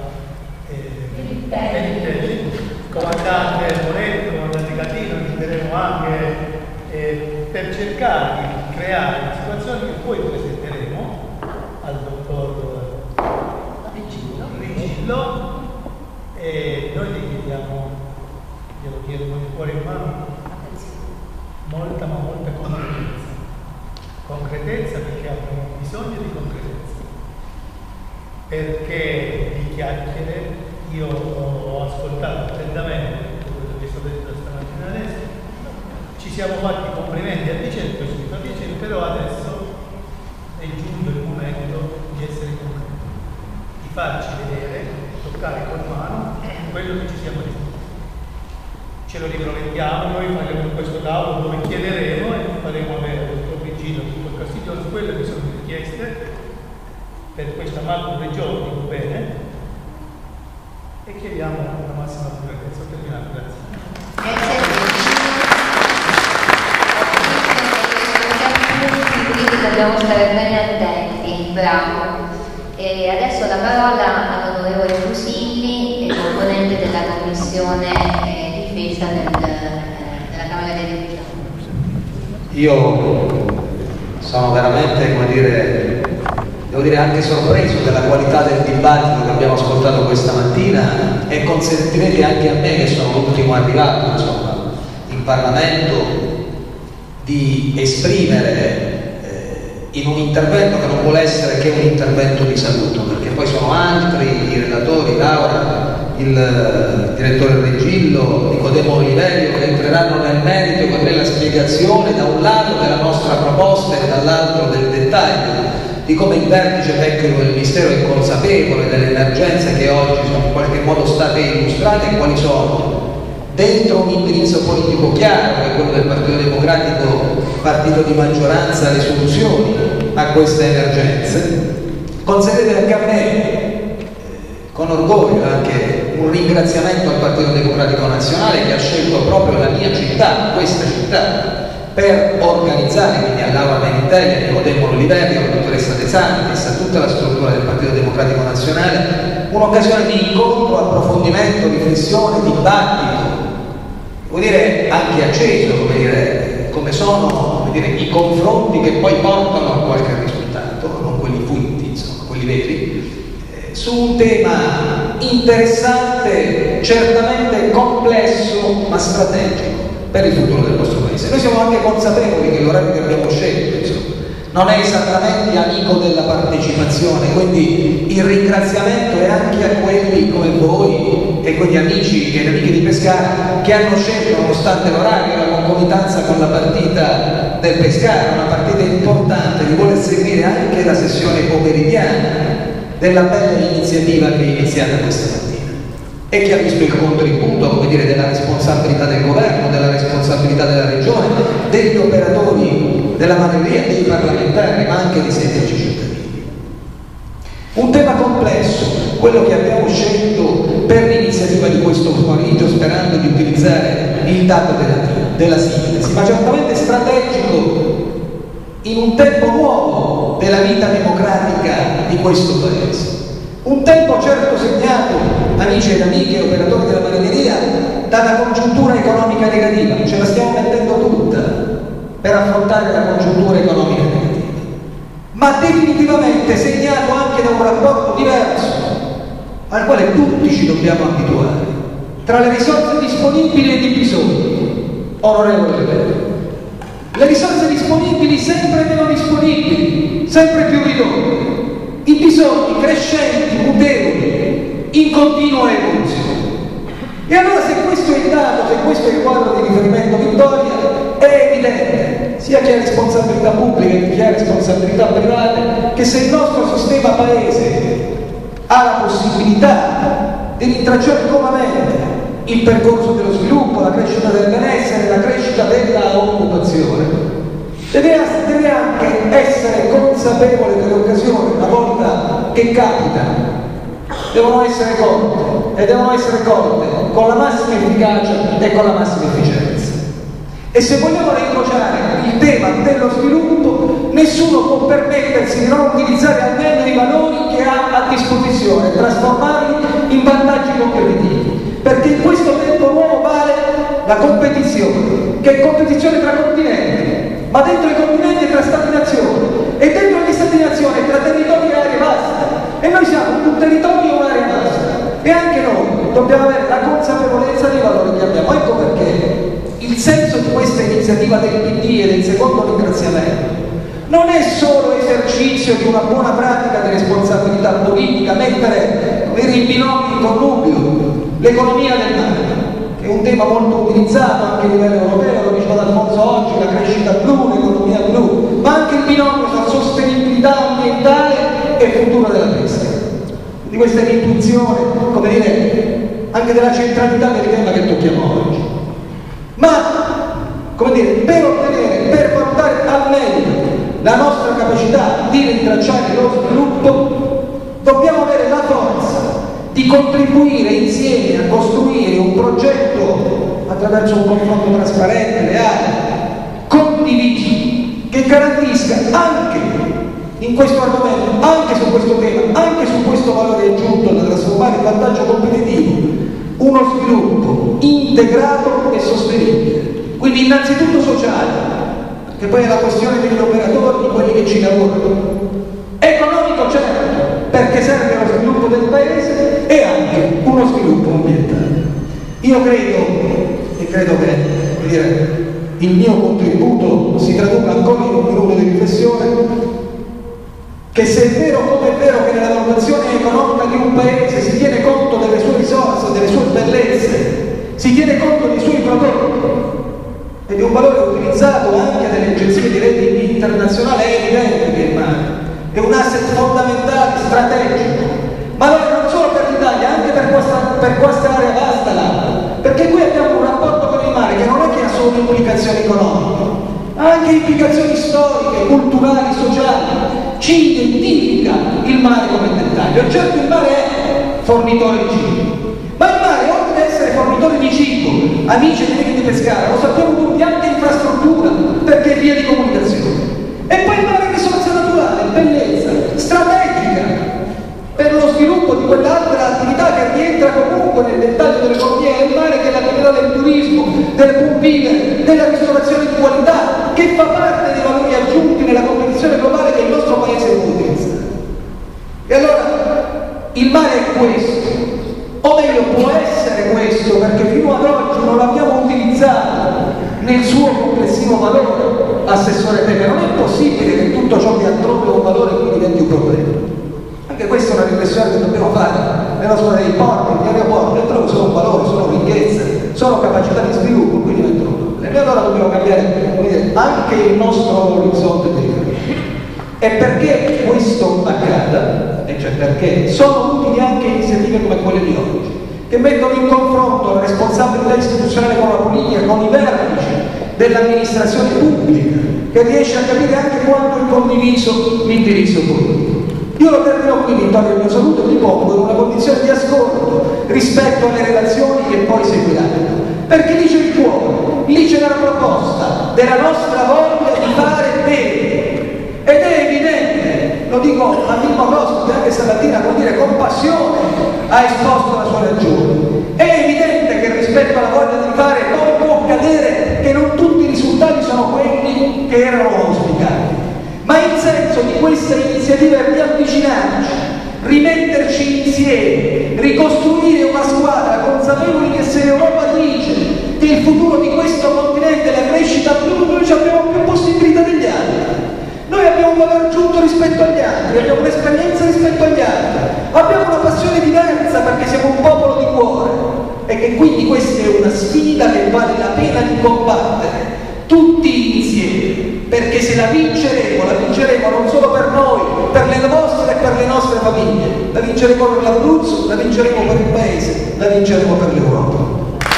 eh, comandante Moretti, comandante Catino, inviteremo anche eh, per cercare di creare situazioni che poi presenteremo al dottor Rigillo dire con il cuore in mano, molta ma molta concretezza. Concretezza perché abbiamo bisogno di concretezza. Perché di chiacchiere io ho ascoltato attentamente tutto quello che è stato detto stamattina adesso, ci siamo fatti complimenti a vicenda, a vicenda, però adesso è giunto il momento di essere concreti, di farci vedere, toccare con mano quello che ci siamo detti. Ce lo ripromettiamo, noi faremo questo tavolo dove chiederemo e faremo avere il dottor Vigino e il dottor Castiglione su quelle che sono le richieste per questa macro regione, dico bene, e chiediamo la massima concretezza. Ho terminato, grazie. Grazie, quindi dobbiamo stare bene attenti, bravo. E adesso la parola all'onorevole Fusilli, componente della commissione eh, difesa del, eh, della Camera dei Deputati. Io sono veramente, come dire, devo dire anche sorpreso della qualità del dibattito che abbiamo ascoltato questa mattina, e consentirete anche a me, che sono l'ultimo arrivato insomma, in Parlamento, di esprimere in un intervento che non vuole essere che un intervento di saluto, perché poi sono altri i relatori, Laura, il direttore Regillo, Nicodemo Oliverio, che entreranno nel merito con nella spiegazione da un lato della nostra proposta e dall'altro del dettaglio di come il vertice tecnico del Ministero è consapevole delle emergenze che oggi sono in qualche modo state illustrate e quali sono, dentro un indirizzo politico chiaro, che è quello del Partito Democratico, partito di maggioranza, le soluzioni a queste emergenze. Concedete anche a me, con orgoglio, anche un ringraziamento al Partito Democratico Nazionale, che ha scelto proprio la mia città, questa città, per organizzare, quindi a Laura Menitelli, Nicodemo Oliverio, la dottoressa De Santis, a tutta la struttura del Partito Democratico Nazionale, un'occasione di incontro, approfondimento, riflessione, dibattito, devo dire anche acceso, come, dire, come sono come dire, i confronti che poi portano a qualche risultato, non quelli finti, insomma, quelli veri, eh, su un tema interessante, certamente complesso, ma strategico per il futuro del nostro paese. Noi siamo anche consapevoli che l'orario che abbiamo scelto insomma, non è esattamente amico della partecipazione, quindi il ringraziamento è anche a quelli come voi e quegli amici e le amiche di Pescara che hanno scelto, nonostante l'orario e la concomitanza con la partita del Pescara, una partita importante, di voler seguire anche la sessione pomeridiana della bella iniziativa che è iniziata questa mattina e che ha visto il contributo, come dire, della responsabilità del governo, della responsabilità della regione, degli operatori della manovria, dei parlamentari, ma anche di semplici cittadini. Un tema complesso, quello che abbiamo scelto per l'iniziativa di questo pomeriggio, sperando di utilizzare il dato della, della sintesi, ma certamente strategico in un tempo nuovo della vita democratica di questo Paese. Un tempo certo segnato, amici ed amiche, operatori della marineria, dalla congiuntura economica negativa, ce la stiamo mettendo tutta per affrontare la congiuntura economica negativa, ma definitivamente segnato anche da un rapporto diverso, al quale tutti ci dobbiamo abituare, tra le risorse disponibili e i bisogni, onorevole Lebello. Le risorse disponibili sempre meno disponibili, sempre più ridotte, i bisogni crescenti, mutevoli, in continua evoluzione. E allora se questo è il dato, se questo è il quadro di riferimento, Vittoria, è evidente, sia chi ha responsabilità pubbliche che chi ha responsabilità private, che se il nostro sistema paese ha la possibilità di rintracciare nuovamente il percorso dello sviluppo, la crescita del benessere, la crescita della occupazione, deve, deve anche essere consapevole che le occasioni, una volta che capitano, devono essere colte e devono essere colte con la massima efficacia e con la massima efficienza. E se vogliamo rincrociare il tema dello sviluppo, nessuno può permettersi di non utilizzare almeno i valori che ha a disposizione, trasformarli in vantaggi competitivi, perché in questo tempo nuovo vale la competizione, che è competizione tra continenti, ma dentro i continenti tra stati-nazioni, e dentro gli stati-nazioni tra territori e aree vaste, e noi siamo un territorio e un'area vasta, e anche noi dobbiamo avere la consapevolezza dei valori che abbiamo. Ecco perché iniziativa del P D e del secondo ringraziamento non è solo esercizio di una buona pratica di responsabilità politica, mettere in binomio, in connubio l'economia del mare, che è un tema molto utilizzato anche a livello europeo, lo diceva D'Alfonso oggi, la crescita blu, l'economia blu, ma anche il binomio tra sostenibilità ambientale e futuro della pesca. Di questa è l'intuizione, come dire, anche della centralità del tema che tocchiamo oggi. Ma, come dire, per ottenere, per portare al meglio la nostra capacità di rintracciare lo sviluppo, dobbiamo avere la forza di contribuire insieme a costruire un progetto attraverso un confronto trasparente, leale, condiviso, che garantisca anche in questo argomento, anche su questo tema, anche su questo valore aggiunto da trasformare in vantaggio competitivo, uno sviluppo integrato e sostenibile. Quindi innanzitutto sociale, che poi è la questione degli operatori, di quelli che ci lavorano. Economico certo, perché serve lo sviluppo del paese, e anche uno sviluppo ambientale. Io credo, e credo che vuol dire, il mio contributo si traduca ancora in un minuto di riflessione, che se è vero come è vero che nella valutazione economica di un paese si tiene conto delle sue risorse, delle sue bellezze, si tiene conto dei suoi prodotti e di un valore utilizzato anche dalle agenzie di rating internazionali, è evidente che il mare è un asset fondamentale, strategico, ma non solo per l'Italia, anche per questa, per questa area vasta là, perché qui abbiamo un rapporto con il mare che non è che ha solo implicazioni economiche, ha anche implicazioni storiche, culturali, sociali. Ci identifica il mare come dettaglio, e certo il mare è fornitore di cibo, ma il mare, oltre ad essere fornitore di cibo, amici e amici di Pescara, lo sappiamo tutti, anche infrastruttura, perché è via di comunicazione, e poi il mare è risorsa naturale, bellezza, strategica per lo sviluppo di quell'altra attività che rientra comunque nel dettaglio dell'economia del mare, che è l'attività del turismo, delle pubbliche, della ristorazione di qualità, che fa parte dei valori aggiunti nella competizione globale che il nostro paese può utilizzare. E allora il mare è questo, o meglio può essere questo, perché fino ad oggi non l'abbiamo utilizzato nel suo complessivo valore, Assessore Pepe. Non è possibile che tutto ciò che ha troppo un valore qui diventi un problema. Anche questa è una riflessione che dobbiamo fare nella scuola dei porti, degli aeroporti. Io trovo sono un valore, sono ricchezze, sono capacità di sviluppo, quindi diventano un problema. E allora dobbiamo cambiare, come dire, anche il nostro orizzonte territoriale. E perché questo accada, e cioè perché sono utili anche iniziative come quelle di oggi, che mettono in confronto la responsabilità istituzionale con la politica, con i vertici dell'amministrazione pubblica, che riesce a capire anche quanto è condiviso l'indirizzo politico. Io lo termino qui, Vittorio, il mio saluto, e mi pongo in una condizione di ascolto rispetto alle relazioni che poi seguiranno, perché lì c'è il cuore, lì c'è la proposta della nostra voglia di fare bene, ed è evidente, lo dico a Mimmo Rossi, che anche stamattina, vuol dire, con passione ha esposto la sua ragione. È evidente che rispetto alla voglia di fare non può accadere che non tutti i risultati sono quelli che erano auspicati, ma il senso di questa iniziativa è riavvicinarci, rimetterci insieme, ricostruire una squadra consapevoli che se l'Europa dice che il futuro di questo continente è la crescita blu, noi abbiamo più possibilità degli altri. Noi abbiamo un valore aggiunto rispetto agli altri, abbiamo un'esperienza rispetto agli altri, abbiamo una passione diversa perché siamo un popolo di cuore, e che quindi questa è una sfida che vale la pena di combattere tutti insieme, perché se la vinceremo, la vinceremo non solo per noi, per le vostre e per le nostre famiglie, la vinceremo per l'Abruzzo, la vinceremo per il Paese, la vinceremo per l'Europa.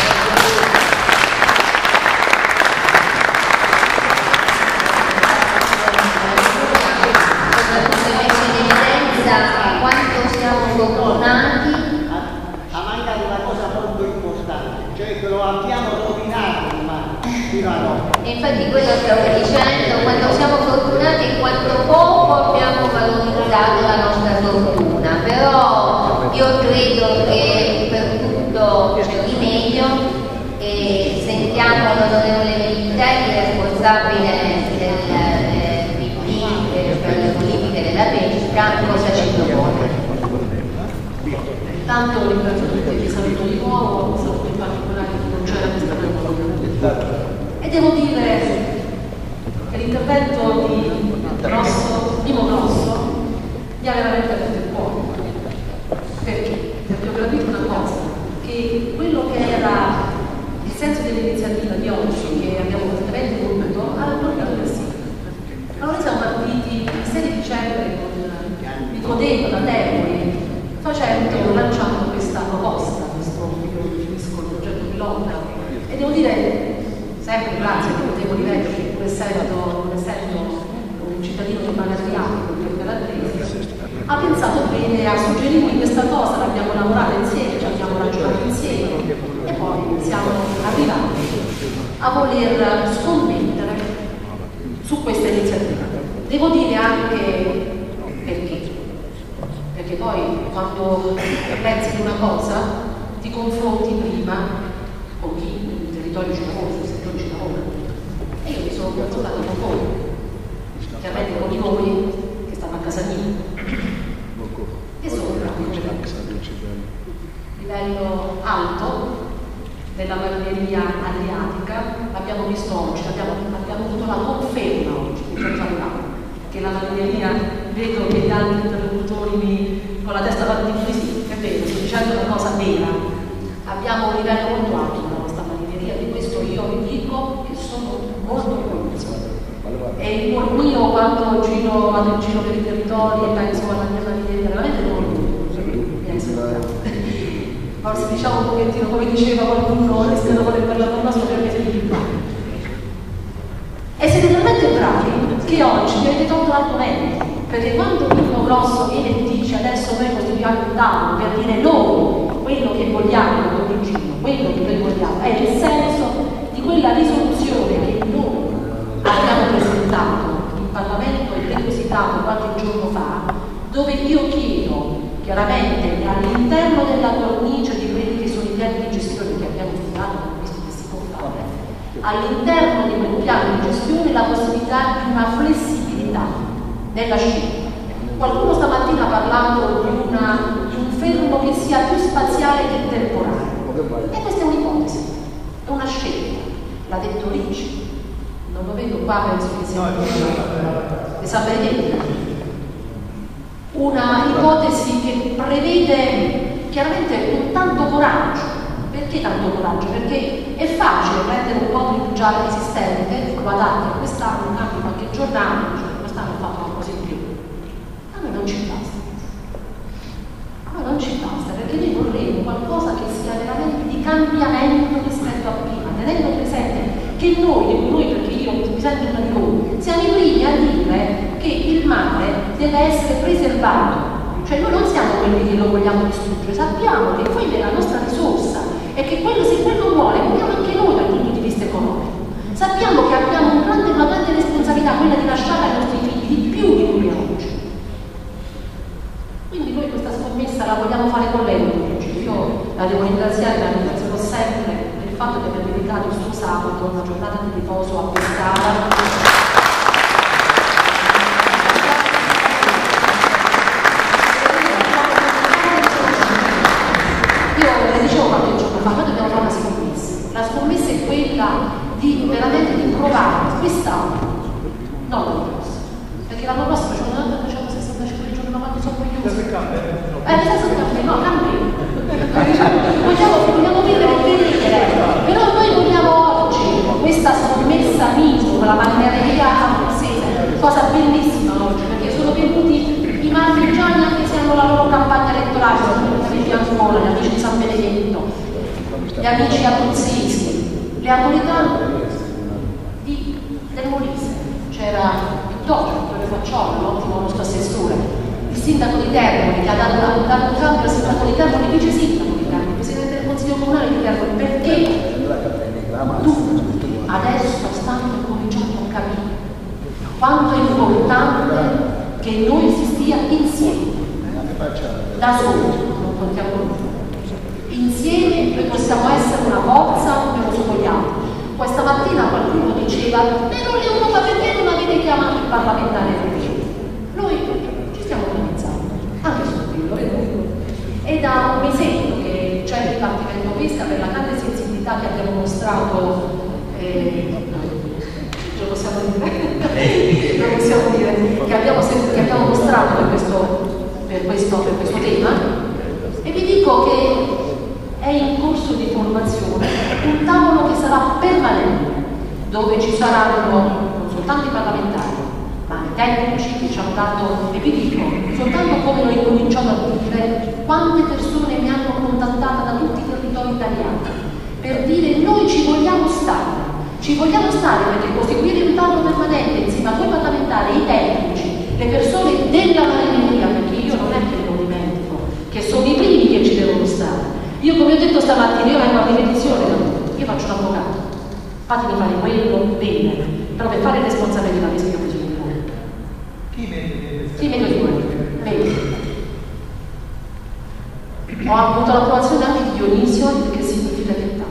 Infatti quello stavo dicendo, quando siamo fortunati e quanto poco abbiamo valorizzato la nostra fortuna, però io credo che per tutto c'è rimedio, e sentiamo l'onorevole Militelli, responsabile del P D per le politiche della pesca, cosa ci propone. Tanto ringrazio tutti e vi saluto di nuovo, saluto in particolare chi non c'era questa mattina. E devo dire cosa, che quello che era il senso dell'iniziativa di oggi, che abbiamo praticamente voluto, ha portato del sì. Allora noi siamo partiti il sei di dicembre con Nicodemo da Termoli, facendo, lanciando questa proposta, questo definisco il progetto pilota, e devo dire, sempre grazie a Nicodemo Livelli, pur essendo, pur essendo un cittadino di Mare Adriatico, per calabrese, ha pensato bene, ha suggerito questa cosa, l'abbiamo lavorata insieme, ci abbiamo ragionato insieme e poi siamo arrivati a voler scommettere su questa iniziativa. Devo dire anche perché, perché poi quando pensi di una cosa ti confronti prima con chi nel territorio ci lavora, sul settore ci lavora. E io mi sono confrontata con voi, chiaramente con i voi che stanno a casa mia. E sono livello alto della marineria adriatica, l'abbiamo visto oggi, abbiamo, abbiamo avuto la conferma oggi, che la marineria, vedo che gli altri interlocutori mi, con la testa vanno di sì, è vero, sto dicendo una cosa vera, abbiamo un livello molto alto della nostra marineria, di questo io vi dico che sono molto orgogliosa. E il cuor mio quando giro, vado in giro per i territori e penso alla mia marineria, veramente non forse diciamo un pochettino, come diceva qualcuno, rischiano di voler parlare con noi per me di qua. E siete talmente bravi che oggi mi avete tolto l'argomento, perché quando Nino Grosso viene e dice adesso noi costituiamo un tavolo per dire noi quello che vogliamo con il giro, quello che noi vogliamo, è il senso di quella risoluzione che noi abbiamo presentato in Parlamento e depositato qualche giorno fa, dove io chiedo chiaramente all'interno della cornice di quelli che sono i piani di gestione che abbiamo studiato, visto che si può fare, all'interno di quel piano di gestione la possibilità di una flessibilità nella scelta. Qualcuno stamattina ha parlato di, una, di un fermo che sia più spaziale che temporale, e questa è un'ipotesi, è una scelta, l'ha detto Ricci, non lo vedo qua, penso che sia di San Benedetto. Una ipotesi che prevede chiaramente con tanto coraggio. Perché tanto coraggio? Perché è facile prendere un po' di giallo esistente, guardate, quest'anno cambi qualche giornata, cioè quest'anno ho fatto qualcosa in più. A noi non ci basta. A noi non ci basta, perché noi vorremmo qualcosa che sia veramente di cambiamento rispetto a prima, tenendo presente che noi, noi perché io mi sento una di voi, siamo i primi a dire che il mare deve essere preservato, cioè noi non siamo quelli che lo vogliamo distruggere, sappiamo che quella è la nostra risorsa e che quello, se quello vuole, vogliamo anche noi dal punto di vista economico. Sappiamo che abbiamo un grande, una grande responsabilità, quella di lasciare ai nostri figli di più di quello che oggi. Quindi noi questa scommessa la vogliamo fare con lei oggi. Io la devo ringraziare, la ringrazierò sempre per il fatto che abbia dedicato il suo sabato, una giornata di riposo a Pescara. Di veramente di provare quest'anno, non l'anno prossimo, perché l'anno prossimo c'è una volta facciamo sessantacinque giorni ma quanto sono curiosi. Eh, nel senso che no, cambi. vogliamo, vogliamo vivere e vedere, però noi vogliamo oggi questa scommessa minima, la marineria abruzzese, cosa bellissima oggi, perché sono venuti i marchigiani anche se hanno la loro campagna elettorale, sono venuti di Ancona, gli amici di San Benedetto, gli amici abruzzesi. Le autorità di, del Molise, c'era Vittorio, Vittorio Facciolo, l'ottimo nostro assessore, il sindaco di Termoli che ha dato un cambio al sindaco di Termoli, vice sindaco di Termoli, il presidente del consiglio comunale di Termoli, perché tutti adesso stanno cominciando a capire quanto è importante che noi si stia insieme, da soli, non contiamo noi. Insieme noi possiamo essere una forza come lo vogliamo. Questa mattina qualcuno diceva però l'Europa perché non avete chiamato il parlamentare europeo? Noi ci stiamo organizzando, anche su quello, è da un mesetto che c'è il Dipartimento Pesca per la grande sensibilità che abbiamo mostrato, eh, lo possiamo dire, lo possiamo dire che, abbiamo, che abbiamo mostrato per questo, per questo, per questo tema, e vi dico che dove ci saranno non soltanto i parlamentari, ma i tecnici che ci hanno dato, e vi dico, soltanto come ho incominciato a dire, quante persone mi hanno contattata da tutti i territori italiani per dire noi ci vogliamo stare, ci vogliamo stare perché costituire un tavolo permanente insieme a voi parlamentari, i tecnici, le persone della marineria, perché io non è che lo dimentico, che sono i primi che ci devono stare. Io come ho detto stamattina, io vengo a ripetizione, io faccio un avvocato, fatemi fare quello, bene, però per fare il responsabile della pesca io ho bisogno di voi. Chi mette? Chi mette di voi? Bene. Ho avuto l'approvazione anche di Dionisio, che significa che tanto.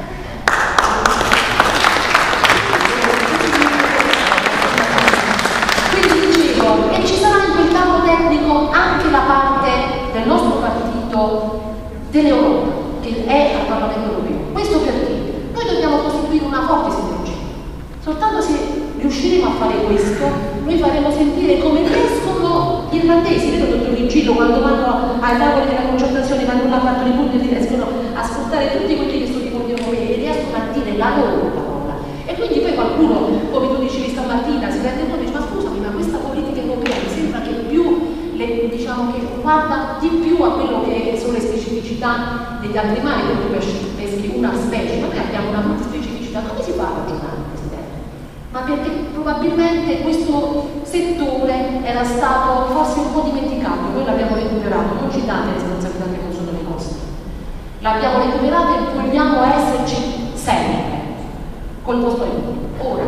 Quindi dicevo, e ci sarà in quel tavolo tecnico anche la parte del nostro partito dell'Europa, che è al Parlamento europeo. Questo perché noi dobbiamo costituire una forte sinergia. Soltanto se riusciremo a fare questo, noi faremo sentire come riescono gli irlandesi. Vedo dottor Vigillo quando vanno ai tavoli della concertazione, vanno a fatto di punti, riescono a ascoltare tutti quelli che sono i fondi europei e riescono a dire la loro parola. E quindi poi qualcuno, come tu dicevi stamattina, si rende conto e dice: ma scusami, ma questa politica europea mi sembra che più le, diciamo che guarda di più a quello che sono le specificità degli altri mari, per cui peschi una specie, ma noi abbiamo una multispecificità. Come si fa a ragionare, Presidente? Ma perché probabilmente questo settore era stato forse un po' dimenticato, noi l'abbiamo recuperato, non ci date responsabilità che non sono le nostre. L'abbiamo recuperato e vogliamo esserci sempre, col vostro aiuto. Ora,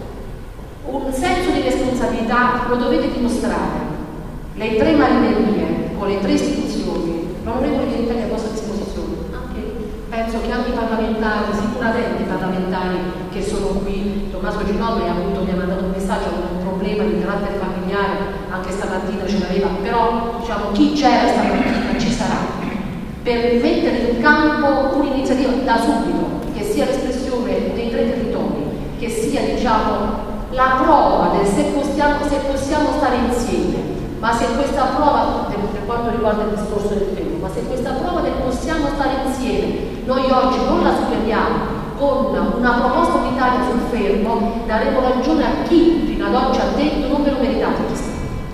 un senso di responsabilità lo dovete dimostrare. Le tre marinerie, con le tre istituzioni, l'onorevole Vientini è a vostra disposizione. Anche, penso che anche i parlamentari, sicuramente i parlamentari che sono qui, Tommaso Ginobili ha avuto, mi ha mandato un messaggio, ha avuto un problema di carattere familiare, anche stamattina ce l'aveva, però diciamo chi c'era stamattina ci sarà, per mettere in campo un'iniziativa da subito, che sia l'espressione dei tre territori, che sia diciamo la prova del se possiamo, se possiamo stare insieme. Ma se questa prova, per quanto riguarda il discorso del fermo, ma se questa prova del possiamo stare insieme, noi oggi non la superiamo con una proposta unitaria sul fermo, daremo ragione a chi fino ad oggi ha detto non ve lo meritate questo.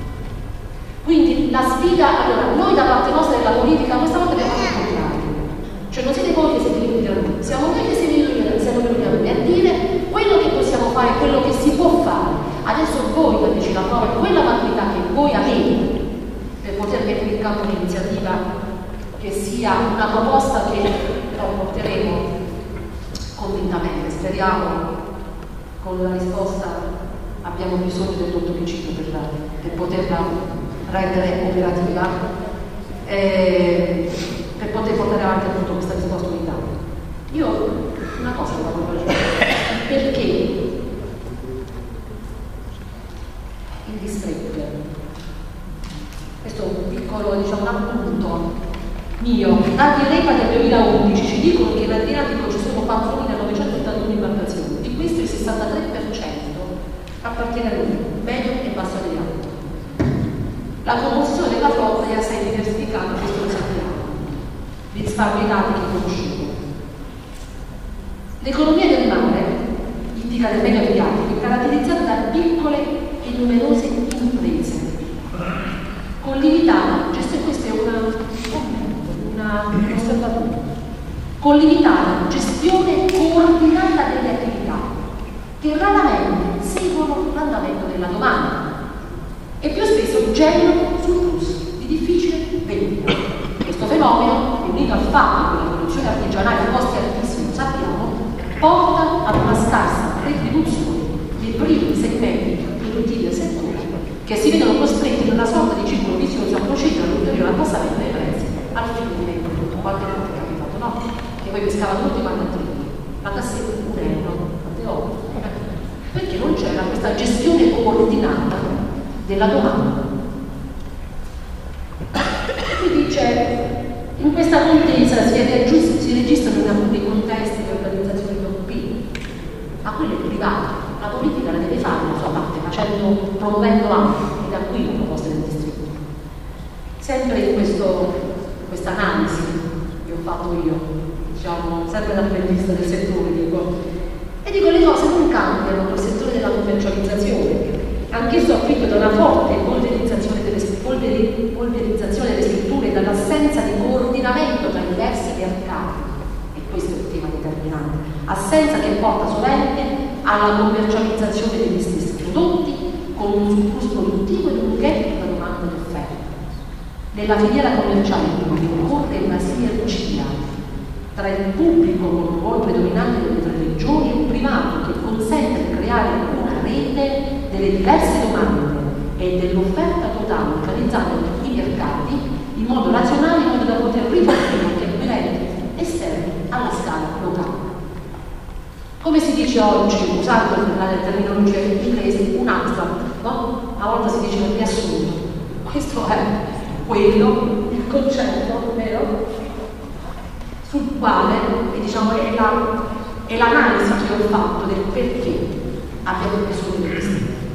Quindi la sfida, allora, noi da parte nostra della politica questa volta abbiamo fatto il contrario. Cioè non siete voi che siete venuti da noi, siamo noi che siamo venuti da noi a dire quello che possiamo fare, quello che si può fare. Adesso voi dateci la prova di quella maturità che voi avete per poter mettere in campo un'iniziativa che sia una proposta che poi porteremo convintamente. Speriamo con la risposta abbiamo bisogno del dottor Vicino per, per poterla rendere operativa, eh, per poter portare avanti appunto questa risposta unitaria. Io una cosa la voglio dire, perché il distretto, questo è un piccolo diciamo, un appunto mio, dati l'E P A del duemilaundici ci dicono che in Adriatico ci sono quattromilanovecentottantuno imbarcazioni, di questo il sessantatré per cento appartiene a noi, medio e basso Adriatico. La composizione della flotta è assai diversificata, questo lo sappiamo, vi risparmio i dati che conosciamo. L'economia del mare, ittica del medio Adriatico, è caratterizzata da piccole e numerose imprese con limitata gestione, questo è una, una, un osservatorio, con limitata gestione coordinata delle attività che raramente seguono l'andamento della domanda e più spesso generano surplus di difficile vendita. Questo fenomeno, unito al fatto che la produzione artigianale a costi altissimi, sappiamo, porta ad una scarsa retribuzione dei primi segmenti produttivi del settore che si vedono costretti in una sorta di circolo vizioso a procedere all'ulteriore abbassamento dei prezzi al fine di vendere tutto. Quante volte è capitato, no? Che poi pescavano tutti quanti a tre, la cassetta un euro, quante volte? Perché non c'era questa gestione coordinata della domanda. Quindi c'è, in questa contesa si, è, si registrano in alcuni contesti di organizzazioni europee, ma quello è privato. La politica la deve fare la sua parte, facendo, promuovendo anche, ed da qui la proposta del distretto. Sempre in questa analisi che ho fatto io, diciamo, sempre da apprendista del settore, dico, E dico, le cose non cambiano col settore della commercializzazione, anch'esso afflitto da una forte polverizzazione delle, polveri, polverizzazione delle strutture e dall'assenza di coordinamento tra i diversi mercati. E questo è il tema determinante. Assenza che porta sovente alla commercializzazione degli stessi prodotti con un surplus produttivo e un gap tra domanda e offerta. Nella filiera commerciale quindi occorre una sinergia tra il pubblico con un ruolo predominante delle tre regioni e un privato che consente di creare una rete delle diverse domande e dell'offerta totale organizzata in tutti i mercati in modo razionale, in modo da poter ripartire anche acquirenti esterni alla scala locale. Come si dice oggi, usando la terminologia inglese, un abstract, no? A volte si dice un riassunto. Questo è quello, il concetto, vero? Sul quale, diciamo, è, la, è l'analisi che ho fatto del perché abbiamo preso questo.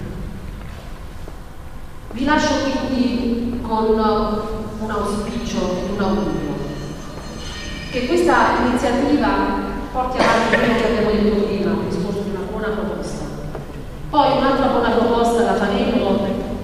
Vi lascio quindi con un auspicio e un augurio che questa iniziativa porti avanti quello che abbiamo detto prima, il discorso di una buona proposta. Poi un'altra buona proposta la faremo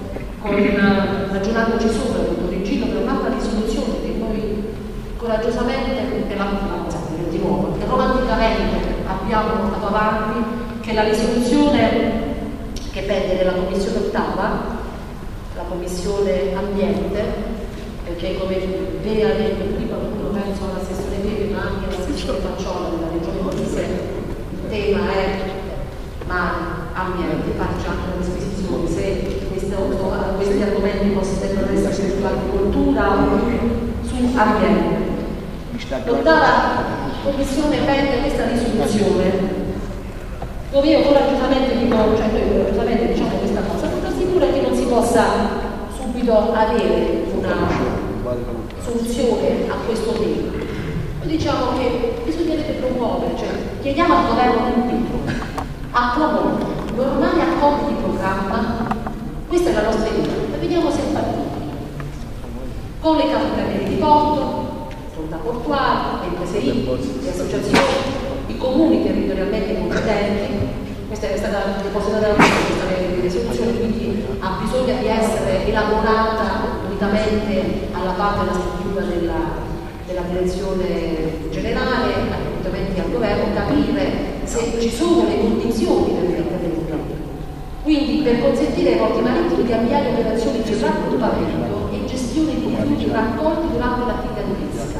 con, ragionandoci sopra, con Regino, per un'altra risoluzione che noi coraggiosamente, per la, di nuovo, che romanticamente abbiamo portato avanti, che è la risoluzione che pende della Commissione ottava, la Commissione Ambiente, perché come Bea ha detto prima, uno penso all'assessore Pepe ma anche all'assessore Facciola della Regione Molise, il tema è mare, ambiente, faccia anche una disposizione se questi, questi argomenti possono essere sull'agricoltura o su ambiente. L'ottava Commissione prende questa risoluzione dove io coraggiosamente dico, cioè noi coraggiosamente diciamo questa cosa, non assicura che non si possa subito avere una soluzione a questo tema. Noi diciamo che bisognerebbe promuovere, cioè chiediamo al governo pubblico a promuovere normali accordi di programma, questa è la nostra idea, e vediamo se è fattibile, con le capitanerie di porto, autorità portuali, le imprese idriche, le associazioni, i comuni territorialmente competenti. Questa è stata depositata da questa risoluzione, quindi ha bisogno di essere elaborata unitamente alla parte della struttura della, della direzione generale, unitamente al governo, capire se ci sono le condizioni per l'intervento. Quindi per consentire ai porti marittimi di avviare operazioni di raggruppamento e gestione di rifiuti raccolti durante l'attività turistica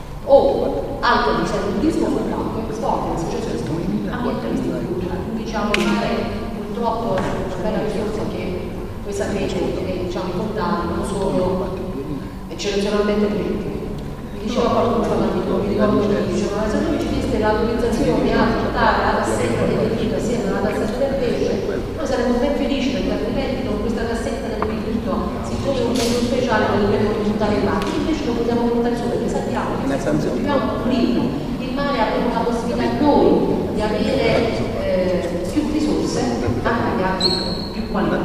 o altre attività di turismo sul campo, sport, associazioni ambientalistiche culturali. Diciamo il mare purtroppo è una bella risorsa che voi sapete che diciamo, i fontani non sono eccezionalmente puliti. Mi diceva qualcuno stamattina, mi ricordo che diceva, ma se noi ci diste l'autorizzazione a portare alla cassetta del rifiuto assieme alla cassetta del pesce, noi saremmo ben felici perché altrimenti con questa cassetta del rifiuto si pone un mezzo speciale che dobbiamo portare in mare, invece lo possiamo portare su perché sappiamo che se dobbiamo pulirlo, il mare avremo la possibilità noi di avere eh, più risorse anche magari più qualità.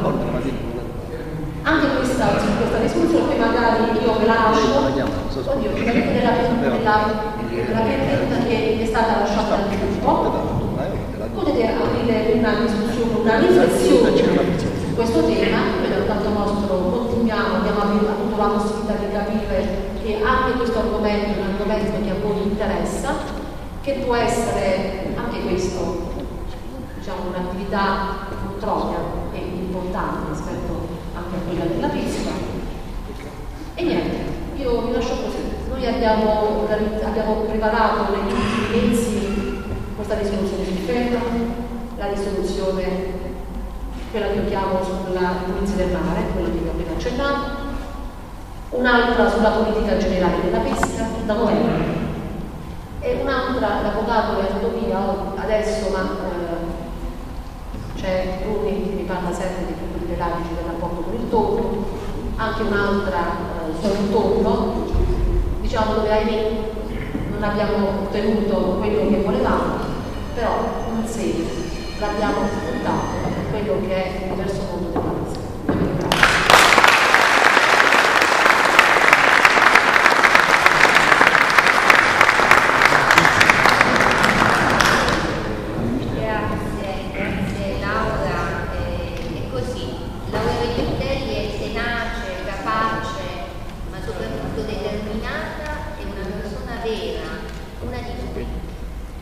Anche questa, su questa risoluzione poi magari io ve la lascio oddio, vedete della, della, della pianeta che è stata lasciata al gruppo, potete aprire una discussione, una riflessione su questo tema. Noi dal canto nostro continuiamo, abbiamo avuto la possibilità di capire che anche questo argomento è un argomento che a voi interessa, che può essere anche questo diciamo un'attività non e importante rispetto anche a quella della pesca. E niente, io vi lascio così. Noi abbiamo, abbiamo preparato negli ultimi mesi questa risoluzione sul ferro, la risoluzione, quella che io chiamo sulla pulizia del mare, quella che vi ho appena accennato, un'altra sulla politica generale della pesca da novembre e un'altra, l'avvocato è andato via adesso, ma eh, c'è Bruni che mi parla sempre di più pelagici del rapporto con il tonno, anche un'altra eh, sul tonno, diciamo dove ahimè non abbiamo ottenuto quello che volevamo, però in sé l'abbiamo puntato per quello che è il diverso mondo della pesca. Yeah.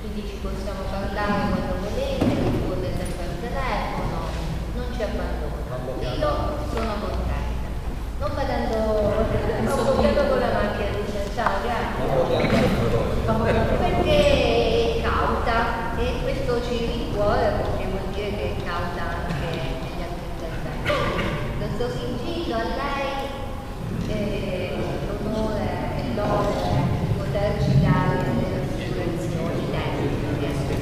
quindi ci possiamo parlare quando volete, rispondere sempre al telefono, non ci abbandono. Io sono contraria. Non vedendo, ho votato con la macchina, dice ciao, grazie. Perché è cauta e questo ci rincuora perché vuol dire che è cauta anche negli altri interventi. Questo invito a lei eh, l'onore e l'onore di poterci dare delle assicurazioni tecniche di essere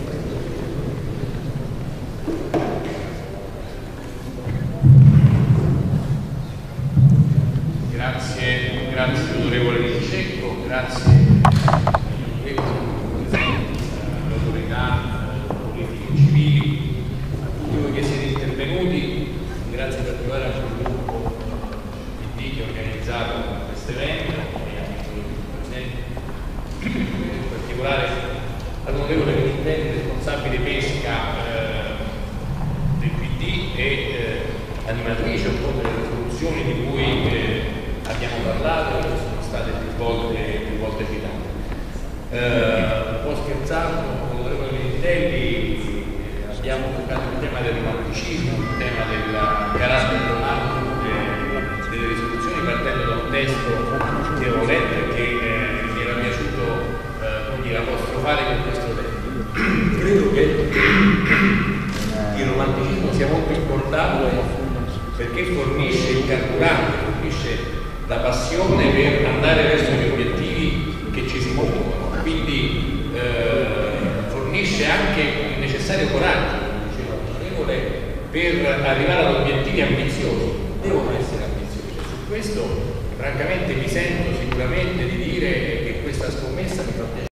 Grazie, grazie onorevole Nicecco, grazie all'autorità politiche civili, a tutti voi che siete intervenuti, grazie in particolare al gruppo P D che ha organizzato questo evento e anche quello qui presente, in particolare all'onorevole Minnitelli, responsabile pesca eh, del P D e eh, animatrice un po' delle risoluzioni di cui eh, abbiamo parlato e che sono state più volte, più volte citate. Eh, un po' scherzando, con l'onorevole Minnitelli eh, abbiamo toccato il tema del romanticismo, il tema del carattere romantico de, delle risoluzioni, partendo da un testo che avevo letto e che eh, mi era piaciuto eh, dire, apostrofare con questo testo. Credo che il romanticismo sia molto importante perché fornisce il carburante, fornisce la passione per andare verso gli obiettivi che ci si pongono, quindi eh, fornisce anche il necessario coraggio, come diceva l'onorevole, per arrivare ad obiettivi ambiziosi, devono essere ambiziosi. Su questo francamente mi sento sicuramente di dire che questa scommessa mi fa piacere.